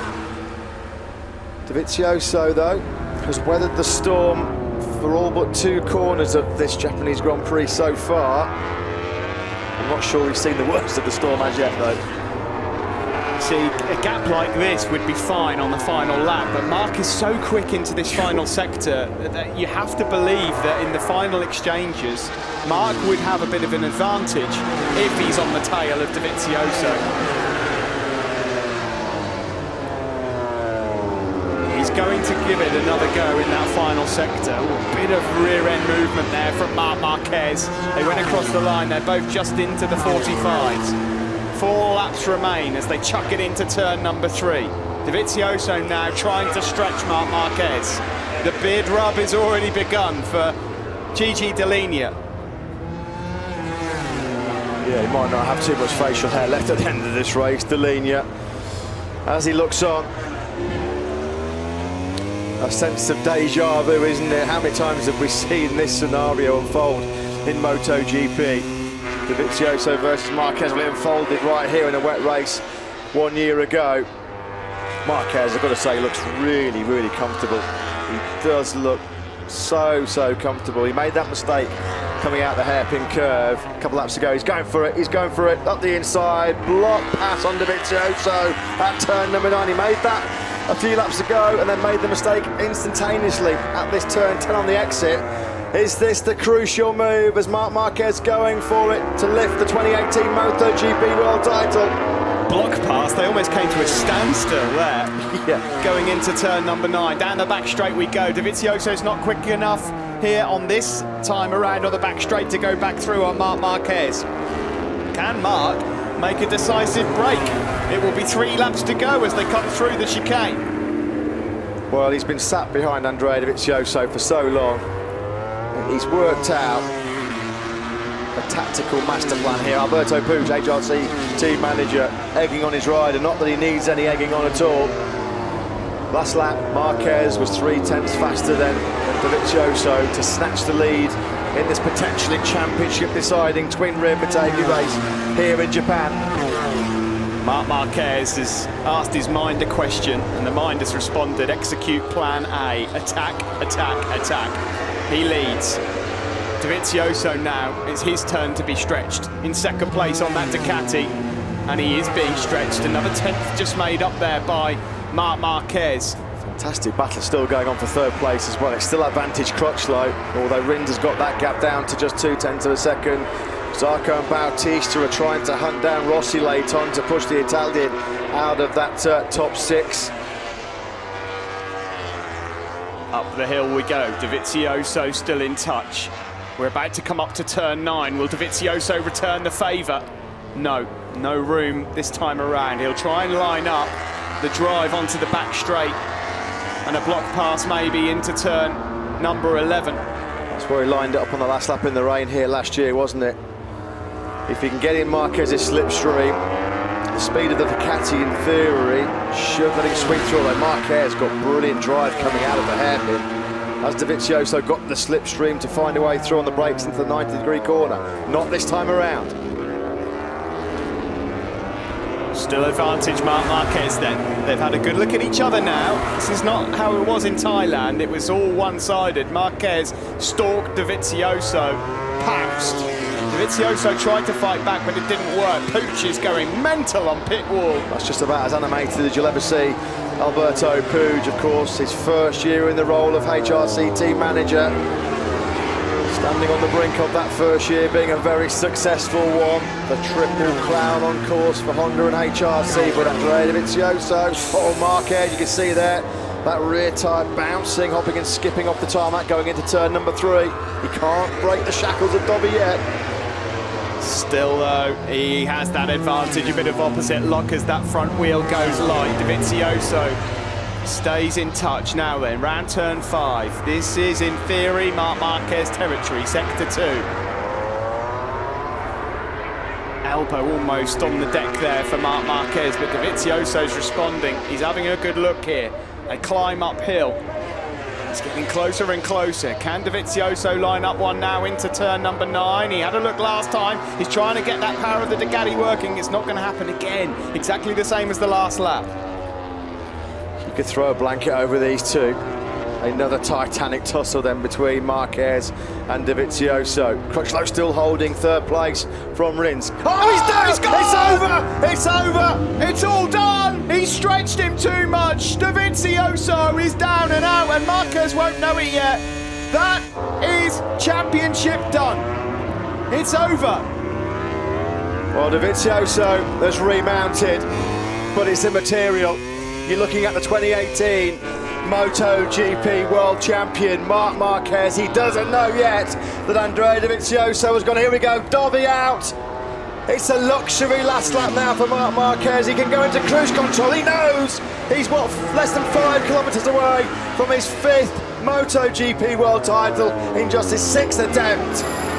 Dovizioso, though, has weathered the storm for all but two corners of this Japanese Grand Prix so far. I'm not sure we've seen the worst of the storm as yet, though. See, a gap like this would be fine on the final lap, but Marc is so quick into this final sector that you have to believe that in the final exchanges, Marc would have a bit of an advantage if he's on the tail of Dovizioso. He's going to give it another go in that final sector. A bit of rear-end movement there from Marc Marquez. They went across the line, they're both just into the forty-fives. Four laps remain as they chuck it into turn number three. Dovizioso now trying to stretch Marc Marquez. The beard rub has already begun for Gigi Dall'Igna. Yeah, he might not have too much facial hair left at the end of this race, Dall'Igna. As he looks on, a sense of deja vu, isn't it? How many times have we seen this scenario unfold in MotoGP? Dovizioso versus Marquez, well, it unfolded right here in a wet race one year ago. Marquez, I've got to say, looks really, really comfortable. He does look so, so comfortable. He made that mistake coming out the hairpin curve a couple laps ago. He's going for it, he's going for it, up the inside, block pass on Dovizioso at turn number nine. He made that a few laps ago and then made the mistake instantaneously at this turn ten on the exit. Is this the crucial move as Marc Marquez going for it to lift the twenty eighteen MotoGP World title? Block pass, they almost came to a standstill there. Yeah. Going into turn number nine, down the back straight we go. Dovizioso's not quick enough here on this time around on the back straight to go back through on Marc Marquez. Can Marc make a decisive break? It will be three laps to go as they come through the chicane. Well, he's been sat behind Andrea Dovizioso for so long. He's worked out a tactical master plan here. Alberto Puig, H R C team manager, egging on his rider. Not that he needs any egging on at all. Last lap, Marquez was three tenths faster than Dovizioso to snatch the lead in this potentially championship deciding twin rear Mitagi race here in Japan. Marc Marquez has asked his mind a question and the mind has responded. Execute plan A. Attack, attack, attack. He leads. Dovizioso now, it's his turn to be stretched. In second place on that Ducati, and he is being stretched. Another tenth just made up there by Marc Marquez. Fantastic battle still going on for third place as well. It's still advantage Crutchlow, although Rins has got that gap down to just two tenths of a second. Zarco and Bautista are trying to hunt down Rossi late on to push the Italian out of that uh, top six. Up the hill we go. Dovizioso still in touch. We're about to come up to turn nine. Will Dovizioso return the favour? No, no room this time around. He'll try and line up the drive onto the back straight and a block pass maybe into turn number eleven. That's where he lined it up on the last lap in the rain here last year, wasn't it? If he can get in Marquez's slipstream, the speed of the Ducati in theory should let him sweep through, although Marquez got brilliant drive coming out of the hairpin. As Dovizioso got the slipstream to find a way through on the brakes into the ninety degree corner. Not this time around. Still advantage Marc Marquez then. They've had a good look at each other now. This is not how it was in Thailand. It was all one-sided. Marquez stalked Dovizioso, pounced. Dovizioso tried to fight back, but it didn't work. Pooch is going mental on pit wall. That's just about as animated as you'll ever see. Alberto Puig, of course, his first year in the role of H R C team manager. Standing on the brink of that first year being a very successful one. The triple crown on course for Honda and H R C, but Andrea Dovizioso, oh, Marquez, you can see there, that rear tyre bouncing, hopping and skipping off the tarmac going into turn number three. He can't break the shackles of Dovi yet. Still though, he has that advantage, a bit of opposite lock as that front wheel goes light. Dovizioso stays in touch now then, round turn five. This is in theory Marc Marquez territory, sector two. Elbow almost on the deck there for Marc Marquez, but Dovizioso's responding. He's having a good look here. They climb uphill. It's getting closer and closer. Can Dovizioso line up one now into turn number nine? He had a look last time. He's trying to get that power of the Ducati working. It's not going to happen again. Exactly the same as the last lap. You could throw a blanket over these two. Another titanic tussle then between Marquez and Dovizioso. Crutchlow still holding third place from Rins. Oh, he's down! It's over! It's over! It's all done! He stretched him too much. Dovizioso is down and out, and Marquez won't know it yet. That is championship done. It's over. Well, Dovizioso has remounted, but it's immaterial. You're looking at the twenty eighteen MotoGP World Champion, Marc Marquez. He doesn't know yet that Andrea Dovizioso has gone. Here we go, Dovi out. It's a luxury last lap now for Marc Marquez. He can go into cruise control. He knows he's, what, less than five kilometres away from his fifth MotoGP World title in just his sixth attempt.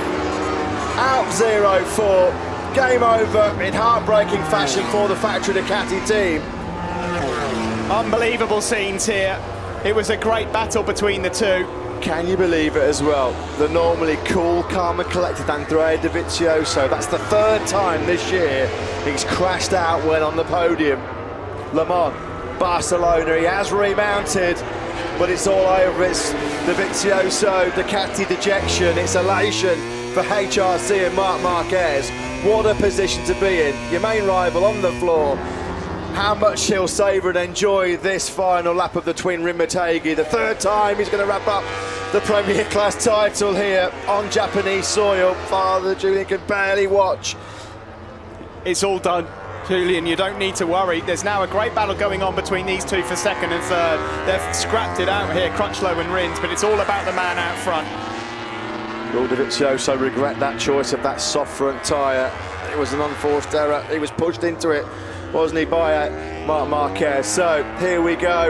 Out zero four. Game over in heartbreaking fashion for the factory Ducati team. Unbelievable scenes here. It was a great battle between the two. Can you believe it as well? The normally cool, calm and collected Andrea Dovizioso. That's the third time this year he's crashed out when on the podium. Le Mans, Barcelona, he has remounted, but it's all over. It's Dovizioso, Ducati dejection, it's elation for H R C and Marc Marquez. What a position to be in. Your main rival on the floor. How much he'll savour and enjoy this final lap of the twin Rinmategi. The third time he's going to wrap up the Premier Class title here on Japanese soil. Father Julian can barely watch. It's all done, Julian. You don't need to worry. There's now a great battle going on between these two for second and third. They've scrapped it out here, Crutchlow and Rins, but it's all about the man out front. Will Dovizioso regret that choice of that soft front tyre? It was an unforced error. He was pushed into it, wasn't he, by uh, Marc Marquez. So here we go,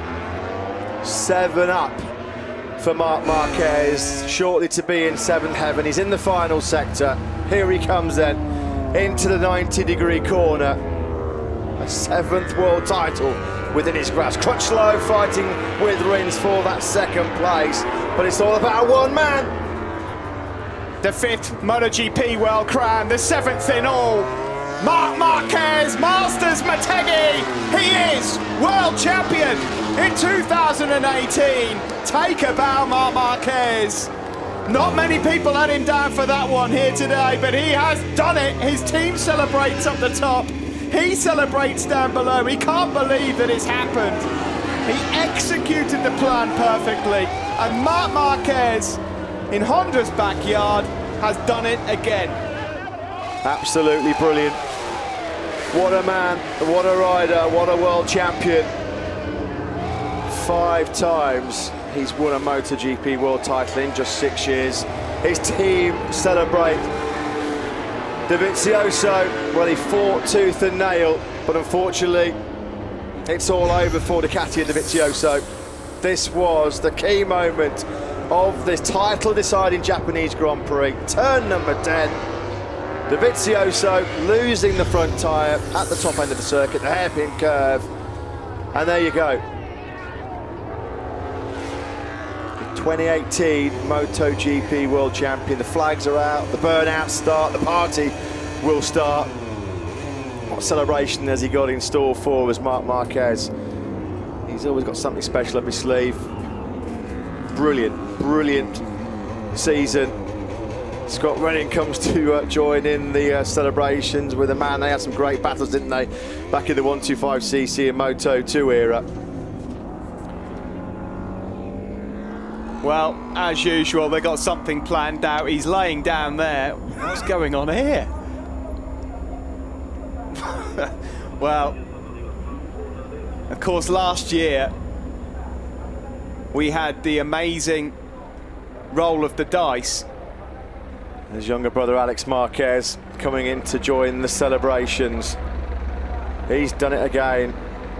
seven up for Marc Marquez, shortly to be in seventh heaven. He's in the final sector. Here he comes then into the ninety degree corner. A seventh world title within his grasp. Crutchlow fighting with Rins for that second place, but it's all about one man. The fifth MotoGP World Crown, the seventh in all. Marc Marquez masters Motegi. He is world champion in two thousand eighteen. Take a bow, Marc Marquez. Not many people had him down for that one here today, but he has done it. His team celebrates up the top. He celebrates down below. He can't believe that it's happened. He executed the plan perfectly, and Marc Marquez in Honda's backyard has done it again. Absolutely brilliant. What a man, what a rider, what a world champion. Five times he's won a MotoGP world title in just six years. His team celebrate. Dovizioso, well, he fought tooth and nail, but unfortunately, it's all over for Ducati and Dovizioso. This was the key moment of this title-deciding Japanese Grand Prix. Turn number ten. Dovizioso losing the front tyre at the top end of the circuit, the hairpin curve. And there you go. twenty eighteen MotoGP World Champion. The flags are out, the burnout start, the party will start. What celebration has he got in store for us, Marc Marquez? He's always got something special up his sleeve. Brilliant, brilliant season. Scott Redding comes to uh, join in the uh, celebrations with a man. They had some great battles, didn't they, back in the one twenty-five c c and Moto two era. Well, as usual, they got something planned out. He's laying down there. What's going on here? Well, of course, last year we had the amazing roll of the dice. His younger brother Alex Marquez coming in to join the celebrations. He's done it again.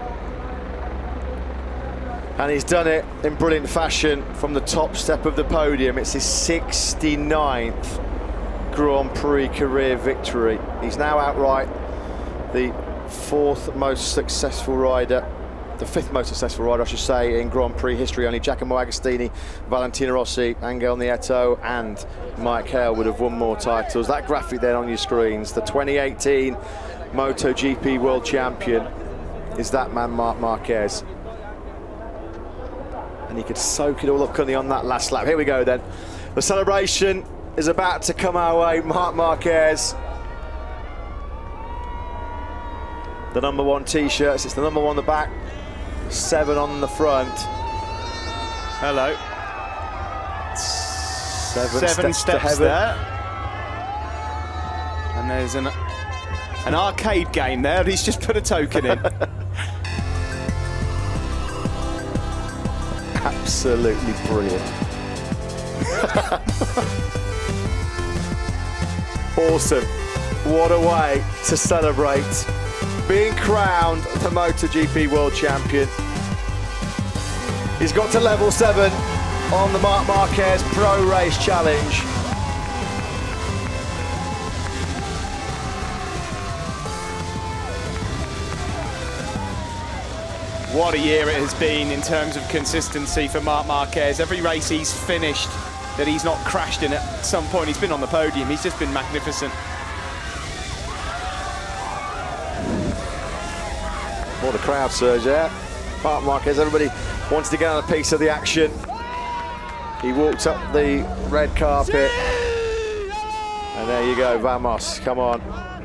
And he's done it in brilliant fashion from the top step of the podium. It's his sixty-ninth Grand Prix career victory. He's now outright the fourth most successful rider, the fifth most successful rider, I should say, in Grand Prix history. Only Giacomo Agostini, Valentino Rossi, Angel Nieto and Mike Hale would have won more titles. That graphic there on your screens, the twenty eighteen MotoGP World Champion is that man, Marc Marquez. And he could soak it all up, couldn't he, on that last lap. Here we go then. The celebration is about to come our way. Marc Marquez. The number one t-shirts, it's the number one on the back, seven on the front. Hello. Seven, Seven steps, steps to heaven. there. And there's an, an arcade game there. He's just put a token in. Absolutely brilliant. Awesome. What a way to celebrate being crowned the MotoGP World Champion. He's got to level seven on the Marc Marquez Pro Race Challenge. What a year it has been in terms of consistency for Marc Marquez. Every race he's finished that he's not crashed in at some point, he's been on the podium. He's just been magnificent. What a crowd surge there. Marc Marquez, everybody wants to get on a piece of the action. He walked up the red carpet. And there you go, vamos, come on.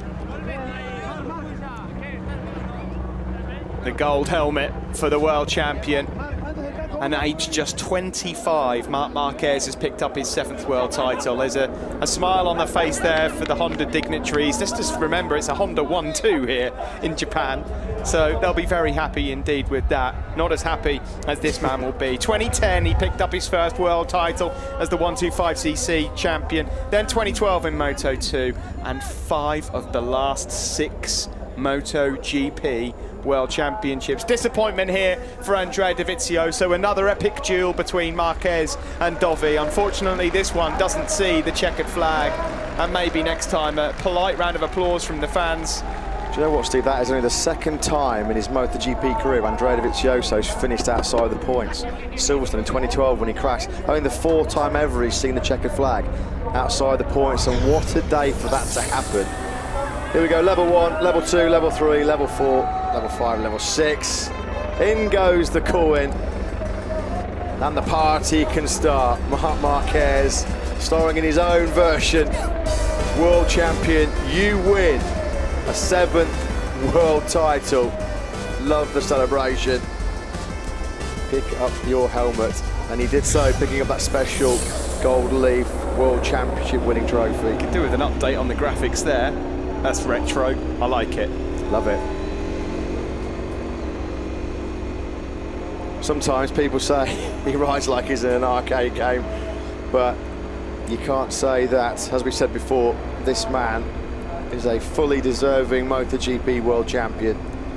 The gold helmet for the world champion. And at age just twenty-five, Marc Marquez has picked up his seventh world title. There's a, a smile on the face there for the Honda dignitaries. Let's just remember it's a Honda one two here in Japan. So they'll be very happy indeed with that. Not as happy as this man will be. twenty ten, he picked up his first world title as the one twenty-five c c champion. Then twenty twelve in Moto two, and five of the last six MotoGP World Championships. Disappointment here for Andrea Dovizioso. Another epic duel between Marquez and Dovi. Unfortunately, this one doesn't see the checkered flag. And maybe next time, a polite round of applause from the fans. Do you know what, Steve? That is only the second time in his MotoGP career Andrea Dovizioso's finished outside the points. Silverstone in twenty twelve when he crashed. Only the fourth time ever he's seen the checkered flag outside the points. And what a day for that to happen. Here we go, level one, level two, level three, level four, level five, level six. In goes the coin. And the party can start. Marc Marquez, starring in his own version. World champion, you win a seventh world title. Love the celebration. Pick up your helmet. And he did so, picking up that special gold leaf World Championship winning trophy. Could do with an update on the graphics there. That's retro, I like it. Love it. Sometimes people say he rides like he's in an arcade game, but you can't say that. As we said before, this man is a fully deserving MotoGP world champion.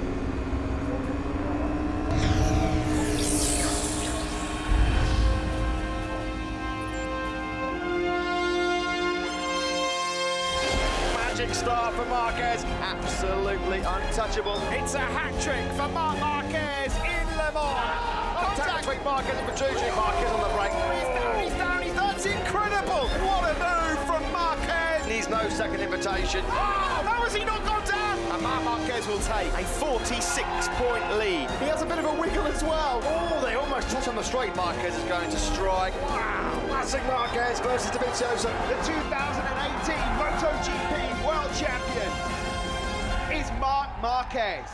Magic start for Marquez, absolutely untouchable. It's a hat-trick for Marc Marquez in Le Mans. Contact between Marquez and Petrucci. Marquez on the break. He's down, he's down, he's, that's incredible. What a move from Marquez. Needs no second invitation. Oh, how has he not gone down? And Marc Marquez will take a forty-six point lead. He has a bit of a wiggle as well. Oh, they almost touch on the straight. Marquez is going to strike. Wow, Classic Marquez closest to Vizioso. the two thousand eighteen MotoGP World Champion is Marc Marquez.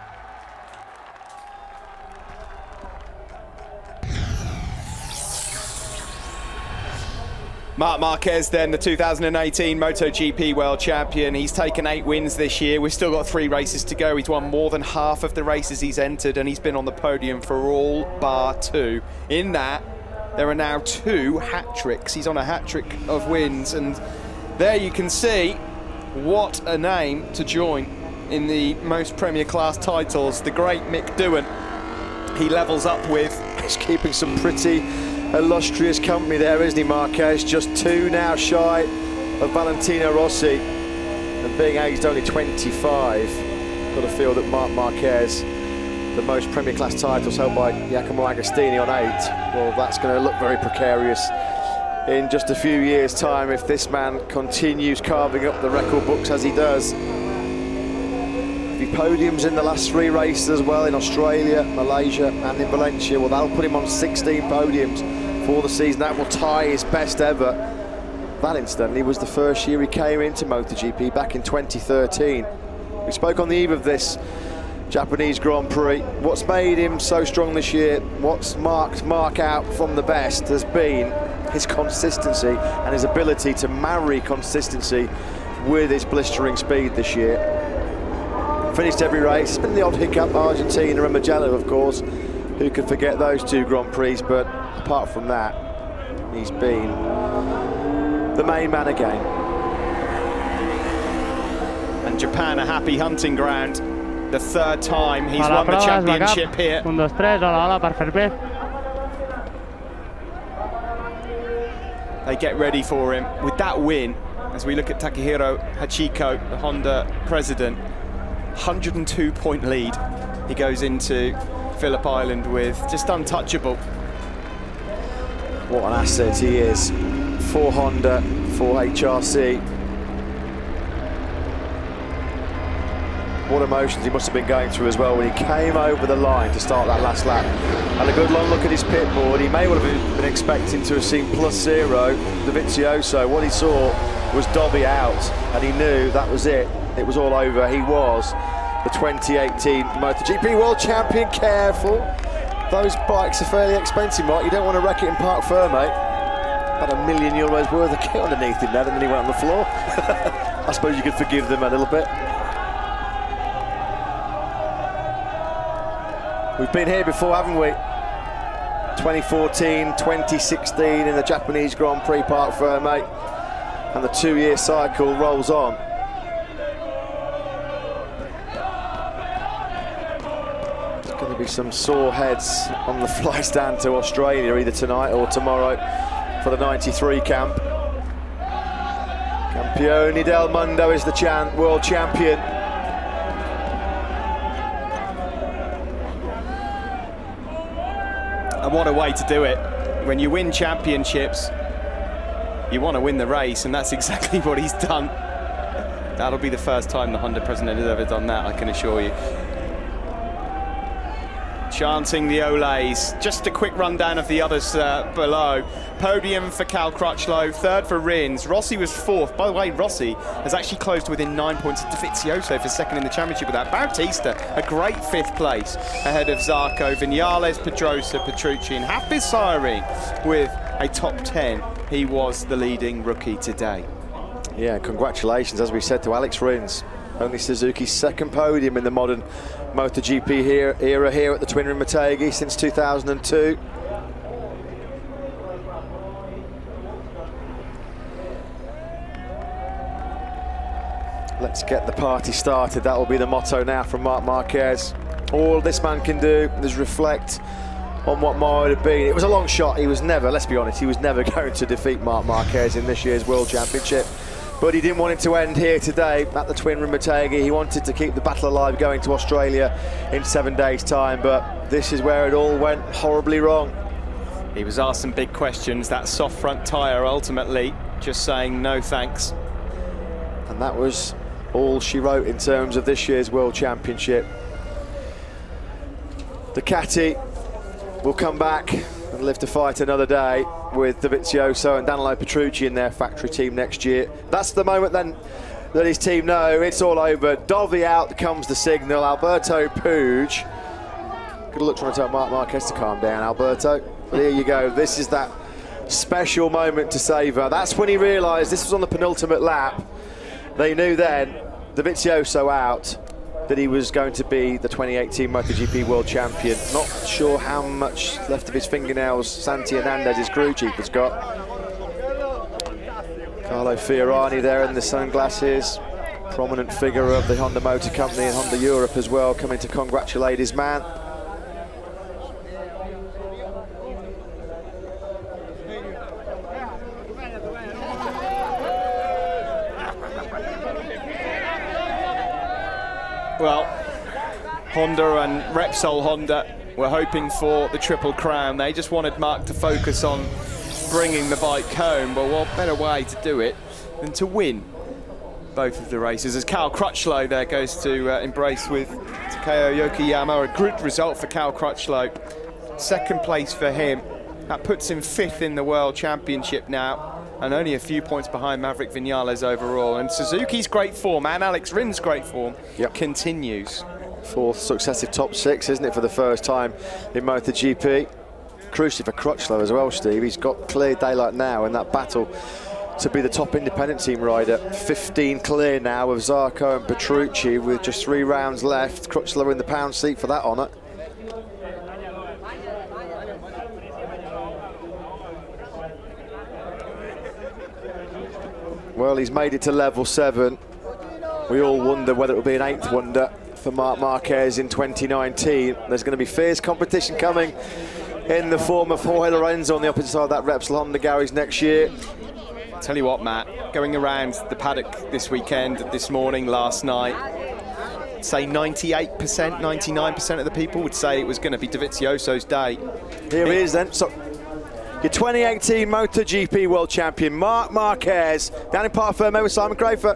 Marc Marquez then, the two thousand eighteen MotoGP World Champion. He's taken eight wins this year. We've still got three races to go. He's won more than half of the races he's entered, and he's been on the podium for all bar two. In that, there are now two hat-tricks. He's on a hat-trick of wins, and there you can see what a name to join in the most Premier Class titles. The great Mick Doohan, he levels up with. He's keeping some pretty illustrious company there, isn't he, Marquez? Just two now shy of Valentino Rossi, and being aged only twenty-five, got to feel that Marc Marquez, the most Premier Class titles held by Giacomo Agostini on eight, well, that's going to look very precarious in just a few years' time if this man continues carving up the record books as he does. He podiums in the last three races as well, in Australia, Malaysia and in Valencia. Well, that'll put him on sixteen podiums for the season. That will tie his best ever. That incidentally was the first year he came into MotoGP back in twenty thirteen. We spoke on the eve of this Japanese Grand Prix. What's made him so strong this year, what's marked Marc out from the best, has been his consistency and his ability to marry consistency with his blistering speed this year. Finished every race. It's been the odd hiccup, Argentina and Mugello, of course. Who could forget those two Grand Prix? But apart from that, he's been the main man again. And Japan, a happy hunting ground. The third time he's won the championship here. They get ready for him. With that win, as we look at Takahiro Hachiko, the Honda president, one hundred and two point lead. He goes into Phillip Island with just untouchable. What an asset he is for Honda, for H R C. What emotions he must have been going through as well when he came over the line to start that last lap. Had a good long look at his pit board. He may well have been expecting to have seen plus zero, the Vizioso. What he saw was Dobby out, and he knew that was it. It was all over. He was the twenty eighteen MotoGP World Champion. Careful. Those bikes are fairly expensive, Mark. You don't want to wreck it in Parc Ferme. Had a million euros worth of kit underneath him there, and then he went on the floor. I suppose you could forgive them a little bit. We've been here before, haven't we? twenty fourteen, twenty sixteen in the Japanese Grand Prix Parc Ferme, and the two-year cycle rolls on. There's going to be some sore heads on the flights down to Australia either tonight or tomorrow for the ninety-three camp. Campione del Mundo is the chant, world champion. And what a way to do it. When you win championships, you want to win the race, and that's exactly what he's done. That'll be the first time the Honda president has ever done that, I can assure you. Chanting the Olays. Just a quick rundown of the others uh, below. Podium for Cal Crutchlow, third for Rins. Rossi was fourth. By the way, Rossi has actually closed within nine points of Dovizioso for second in the championship with that. Bautista, a great fifth place ahead of Zarco. Vinales, Pedrosa, Petrucci, and Hafiz Sayari with a top ten. He was the leading rookie today. Yeah, congratulations, as we said, to Alex Rins. Only Suzuki's second podium in the modern MotoGP here, era here at the Twin Rim Motegi since two thousand two. Let's get the party started. That will be the motto now from Marc Marquez. All this man can do is reflect on what might have been. It was a long shot. He was never, let's be honest, he was never going to defeat Marc Marquez in this year's World Championship. But he didn't want it to end here today at the Twin Rim Motegi. He wanted to keep the battle alive going to Australia in seven days' time. But this is where it all went horribly wrong. He was asked some big questions. That soft front tyre ultimately just saying no thanks. And that was all she wrote in terms of this year's World Championship. Ducati will come back and live to fight another day with Dovizioso and Danilo Petrucci in their factory team next year. That's the moment then that his team know it's all over. Dovi out comes the signal. Alberto Puig. Good luck trying to tell Marc Marquez to calm down, Alberto. But here you go. This is that special moment to savour. That's when he realised this was on the penultimate lap. They knew then, Dovizioso out, that he was going to be the twenty eighteen MotoGP World Champion. Not sure how much left of his fingernails Santi Hernandez's crew chief has got. Carlo Fiorani there in the sunglasses. Prominent figure of the Honda Motor Company and Honda Europe as well, coming to congratulate his man. Well, Honda and Repsol Honda were hoping for the Triple Crown. They just wanted Marc to focus on bringing the bike home, but what better way to do it than to win both of the races, as Cal Crutchlow there goes to uh, embrace with Takeo Yokoyama. A good result for Cal Crutchlow. Second place for him. That puts him fifth in the World Championship now, and only a few points behind Maverick Vinales overall. And Suzuki's great form and Alex Rin's great form yep. continues. Fourth successive top six, isn't it, for the first time in MotoGP? Crucial for Crutchlow as well, Steve. He's got clear daylight now in that battle to be the top independent team rider. fifteen clear now of Zarco and Petrucci with just three rounds left. Crutchlow in the pound seat for that honour. Well, he's made it to level seven. We all wonder whether it will be an eighth wonder for Marc Marquez in twenty nineteen. There's going to be fierce competition coming in the form of Jorge Lorenzo on the opposite side of that Repsol Honda garage next year. Tell you what, Matt, going around the paddock this weekend, this morning, last night, say ninety-eight percent, ninety-nine percent of the people would say it was going to be Dovizioso's day. Here he is then. So your twenty eighteen MotoGP World Champion, Marc Marquez, down in Parc Fermé with Simon Crayford.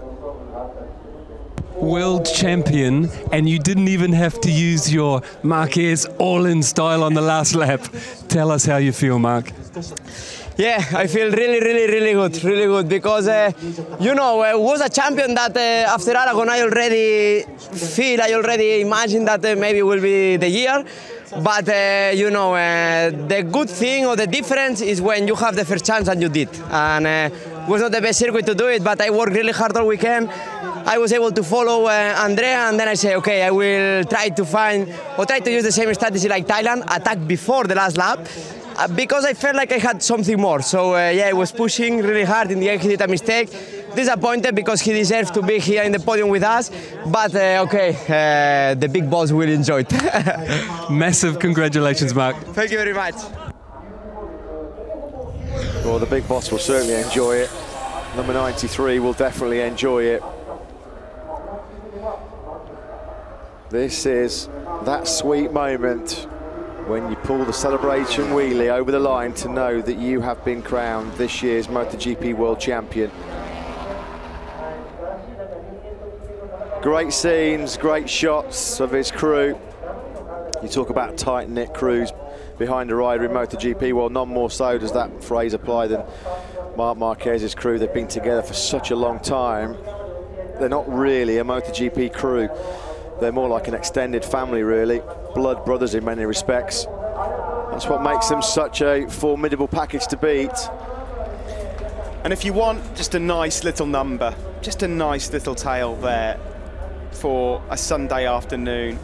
World champion, and you didn't even have to use your Marquez all-in style on the last lap. Tell us how you feel, Marc. Yeah, I feel really, really, really good, really good, because, uh, you know, I was a champion that uh, after Aragon I already feel, I already imagine that uh, maybe will be the year. But, uh, you know, uh, the good thing or the difference is when you have the first chance and you did. And uh, it was not the best circuit to do it, but I worked really hard all weekend. I was able to follow uh, Andrea, and then I say, okay, I will try to find, or try to use the same strategy like Thailand, attack before the last lap, uh, because I felt like I had something more. So, uh, yeah, I was pushing really hard. In the end, he did a mistake. Disappointed because he deserves to be here in the podium with us. But, uh, okay, uh, the big boss will enjoy it. Massive congratulations, Marc. Thank you very much. Well, the big boss will certainly enjoy it. Number ninety-three will definitely enjoy it. This is that sweet moment when you pull the celebration wheelie over the line to know that you have been crowned this year's MotoGP World Champion. Great scenes, great shots of his crew. You talk about tight-knit crews behind a rider in MotoGP. Well, none more so does that phrase apply than Marc Marquez's crew. They've been together for such a long time. They're not really a MotoGP crew. They're more like an extended family, really. Blood brothers in many respects. That's what makes them such a formidable package to beat. And if you want just a nice little number, just a nice little tale there, for a Sunday afternoon.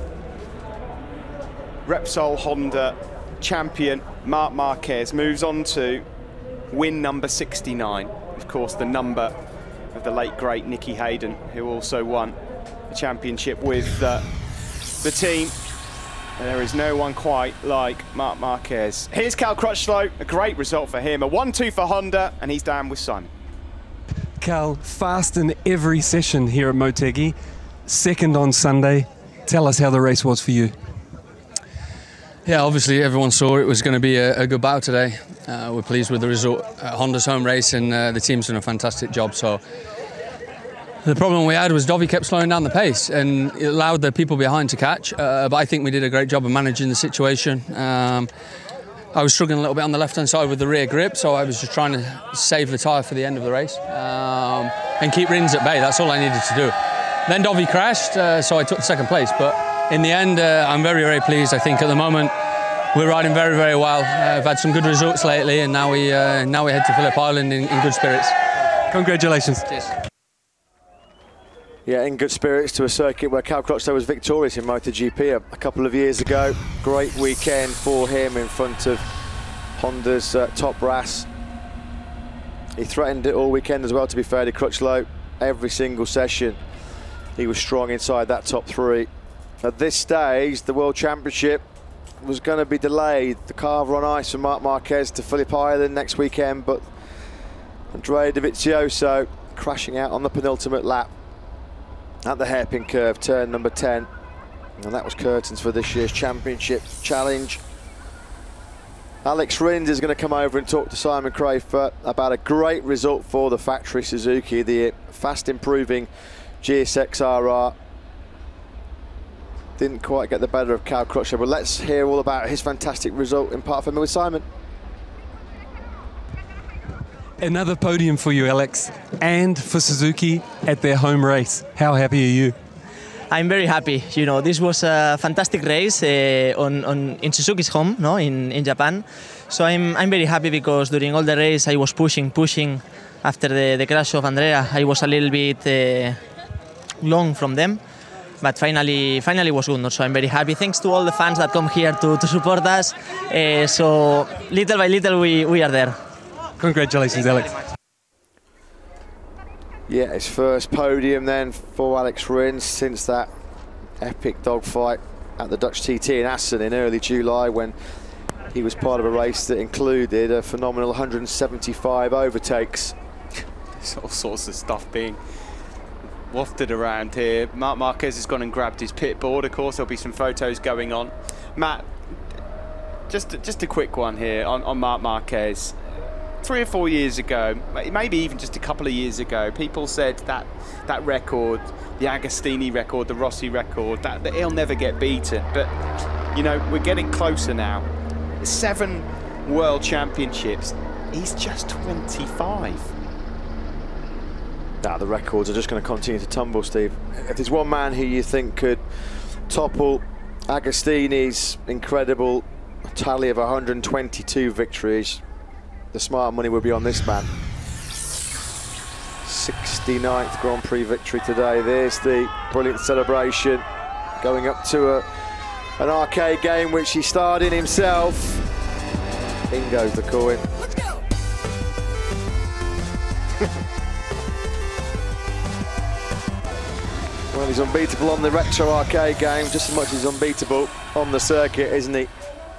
Repsol Honda champion Marc Marquez moves on to win number sixty-nine. Of course, the number of the late, great Nicky Hayden, who also won the championship with uh, the team. And there is no one quite like Marc Marquez. Here's Cal Crutchlow, a great result for him. A one two for Honda, and he's down with Simon. Cal, fast in every session here at Motegi. Second on Sunday. Tell us how the race was for you. Yeah, obviously everyone saw it was going to be a, a good bout today. Uh, we're pleased with the result. Uh, Honda's home race, and uh, the team's done a fantastic job. So the problem we had was Dovi kept slowing down the pace, and it allowed the people behind to catch. Uh, but I think we did a great job of managing the situation. Um, I was struggling a little bit on the left-hand side with the rear grip, so I was just trying to save the tyre for the end of the race um, and keep Rins at bay. That's all I needed to do. Then Dovi crashed, uh, so I took the second place. But in the end, uh, I'm very, very pleased. I think at the moment we're riding very, very well. Uh, I've had some good results lately, and now we uh, now we head to Phillip Island in, in good spirits. Congratulations. Cheers. Yeah, in good spirits to a circuit where Cal Crutchlow was victorious in MotoGP a, a couple of years ago. Great weekend for him in front of Honda's uh, top brass. He threatened it all weekend as well, to be fair to Crutchlow. Every single session he was strong inside that top three. At this stage, the World Championship was going to be delayed. The carver on ice from Marc Marquez to Phillip Island next weekend, but Andrea Dovizioso crashing out on the penultimate lap at the hairpin curve, turn number ten. And that was curtains for this year's championship challenge. Alex Rins is going to come over and talk to Simon Crafer about a great result for the factory Suzuki, the fast improving G S X R R. Didn't quite get the better of Cal Crutchlow, but let's hear all about his fantastic result in part for me with Simon. Another podium for you, Alex, and for Suzuki at their home race. How happy are you? I'm very happy. You know, this was a fantastic race uh, on, on in Suzuki's home, no, in, in Japan. So I'm I'm very happy because during all the race I was pushing, pushing. After the, the crash of Andrea, I was a little bit uh, long from them. But finally, finally was good. So I'm very happy. Thanks to all the fans that come here to, to support us. Uh, so little by little, we, we are there. Congratulations, Alex. Yeah, his first podium then for Alex Rins since that epic dogfight at the Dutch T T in Assen in early July, when he was part of a race that included a phenomenal one hundred seventy-five overtakes. There's all sorts of stuff being wafted around here. Marc Marquez has gone and grabbed his pit board. Of course, there'll be some photos going on. Matt, just just a quick one here on, on Marc Marquez. Three or four years ago, maybe even just a couple of years ago, people said that that record, the Agostini record, the Rossi record, that, that he'll never get beaten. But, you know, we're getting closer now. Seven world championships. He's just twenty-five. Nah, the records are just going to continue to tumble, Steve. If there's one man who you think could topple Agostini's incredible tally of one hundred twenty-two victories, the smart money would be on this man. sixty-ninth Grand Prix victory today. There's the brilliant celebration going up to a, an arcade game which he starred in himself. In goes the coin. Let's go. Well, he's unbeatable on the retro arcade game, just as much as he's unbeatable on the circuit, isn't he?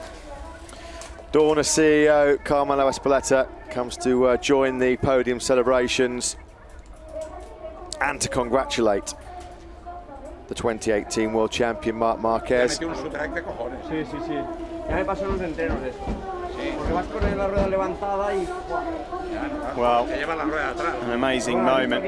Dorna C E O Carmelo Espeleta comes to uh, join the podium celebrations and to congratulate the twenty eighteen world champion Marc Marquez. Sí, sí, sí. Ya me pasó en los entrenos eso. Porque vas con la rueda levantada y well, an amazing moment.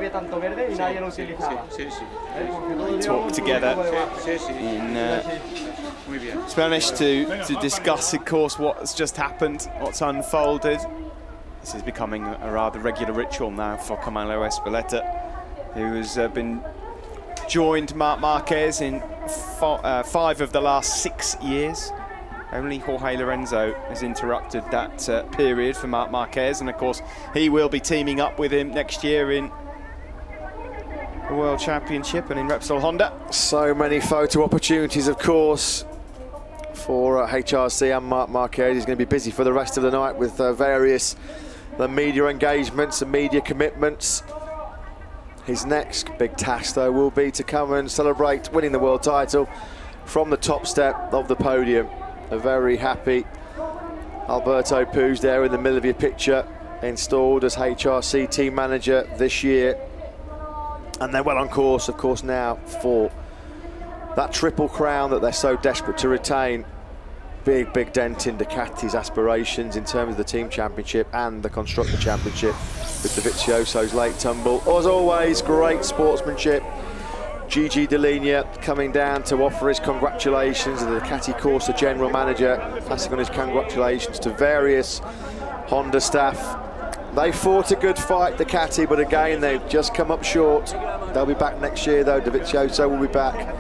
Talk together in uh, Spanish to, to discuss, of course, what's just happened, what's unfolded. This is becoming a rather regular ritual now for Carmelo Espeleta, who has uh, been joined Marc Marquez in uh, five of the last six years. Only Jorge Lorenzo has interrupted that uh, period for Marc Marquez, and of course he will be teaming up with him next year in the World Championship and in Repsol Honda. So many photo opportunities, of course, for uh, H R C and Marc Marquez. He's going to be busy for the rest of the night with uh, various the media engagements and media commitments. His next big task, though, will be to come and celebrate winning the world title from the top step of the podium. A very happy Alberto Puig there in the middle of your picture, installed as H R C team manager this year. And they're well on course, of course, now for that triple crown that they're so desperate to retain. Big, big dent in Ducati's aspirations in terms of the team championship and the constructor championship with the Vizioso's late tumble. As always, great sportsmanship. Gigi Dell'Igna coming down to offer his congratulations to the Ducati Corsa general manager, passing on his congratulations to various Honda staff. They fought a good fight, Ducati, but again, they've just come up short. They'll be back next year, though. Dovizioso will be back.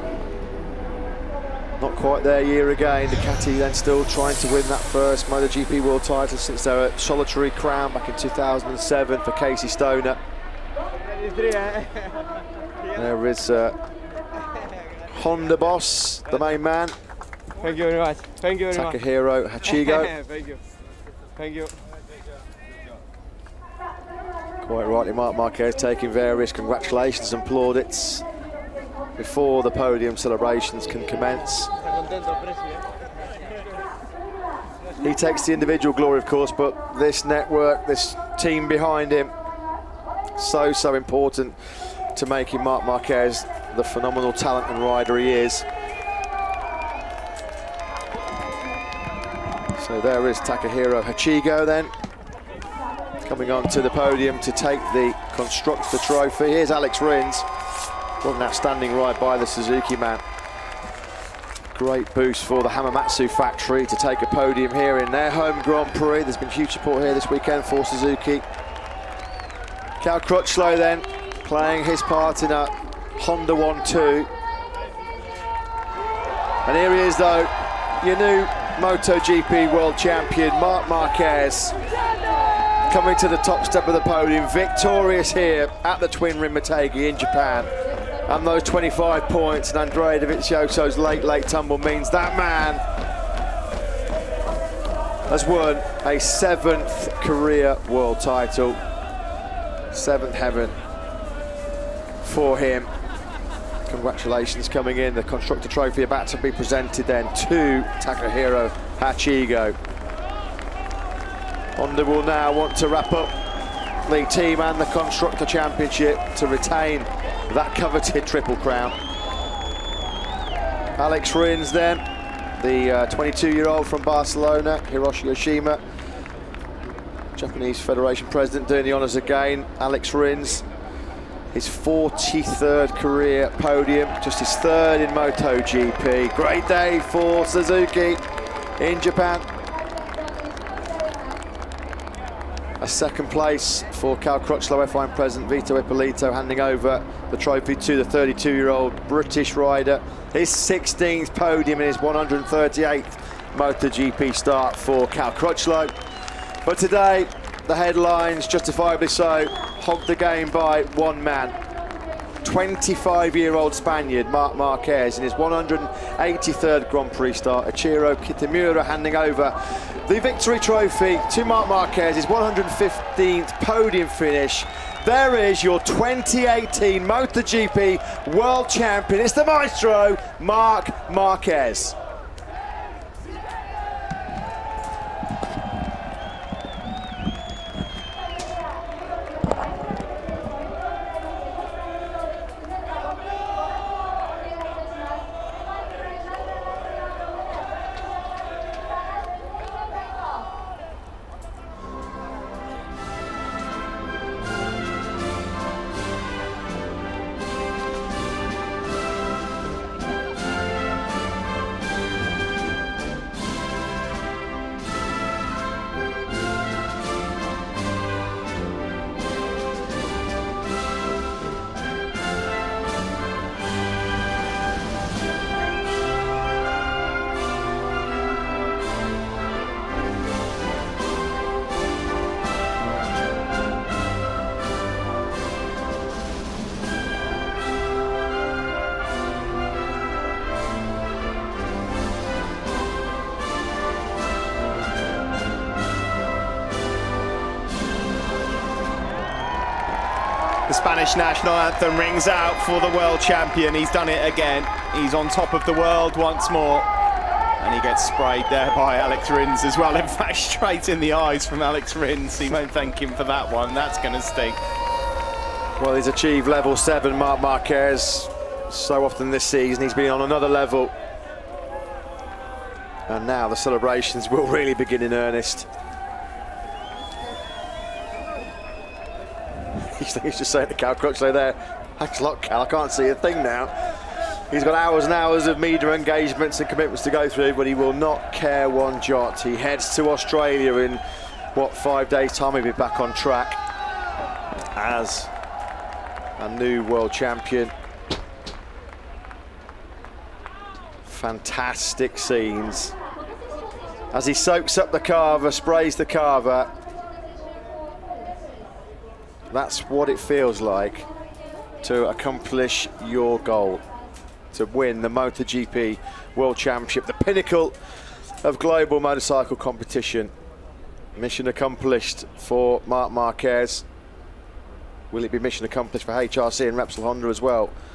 Not quite their year again. Ducati then still trying to win that first MotoGP world title since their solitary crown back in two thousand seven for Casey Stoner. There is uh, Honda boss, the main man. Thank you very much. Thank you very much. Takahiro Hachigo. Thank you. Thank you. Quite rightly, Marc Marquez taking various congratulations and plaudits before the podium celebrations can commence. He takes the individual glory, of course, but this network, this team behind him, so, so important to making Marc Marquez the phenomenal talent and rider he is. So there is Takahiro Hachigo then, coming onto the podium to take the Constructor Trophy. Here's Alex Rins. What an outstanding ride by the Suzuki man. Great boost for the Hamamatsu factory to take a podium here in their home Grand Prix. There's been huge support here this weekend for Suzuki. Cal Crutchlow then playing his part in a Honda one two. And here he is, though, your new MotoGP world champion, Marc Marquez, coming to the top step of the podium, victorious here at the Twin Rim Motegi in Japan. And those twenty-five points and Andrea Dovizioso's late, late tumble means that man has won a seventh career world title. Seventh heaven for him. Congratulations coming in. The Constructor Trophy about to be presented then to Takahiro Hachigo. Honda will now want to wrap up the team and the Constructor Championship to retain that coveted Triple Crown. Alex Rins then, the twenty-two-year-old uh, from Barcelona, Hiroshi Oshima, Japanese Federation President, doing the honours again. Alex Rins, his forty-third career podium, just his third in MotoGP. Great day for Suzuki in Japan. A second place for Cal Crutchlow, F one President Vito Ippolito, handing over the trophy to the thirty-two-year-old British rider. His sixteenth podium in his one hundred thirty-eighth MotoGP start for Cal Crutchlow. But today, the headlines, justifiably so, hogged the game by one man. twenty-five-year-old Spaniard Marc Marquez in his one hundred eighty-third Grand Prix start. Ichiro Kitamura handing over the victory trophy to Marc Marquez, his one hundred fifteenth podium finish. There is your twenty eighteen MotoGP World Champion. It's the maestro, Marc Marquez. The Spanish national anthem rings out for the world champion. He's done it again. He's on top of the world once more. And he gets sprayed there by Alex Rins as well. In fact, straight in the eyes from Alex Rins. He won't thank him for that one. That's going to sting. Well, he's achieved level seven, Marc Marquez. So often this season, he's been on another level. And now the celebrations will really begin in earnest. He's just saying to Cal Crutchlow there, thanks a lot, Cal, I can't see a thing now. He's got hours and hours of media engagements and commitments to go through, but he will not care one jot. He heads to Australia in, what, five days' time. He'll be back on track as a new world champion. Fantastic scenes. As he soaks up the carver, sprays the carver. That's what it feels like to accomplish your goal, to win the MotoGP World Championship, the pinnacle of global motorcycle competition. Mission accomplished for Marc Marquez. Will it be mission accomplished for H R C and Repsol Honda as well?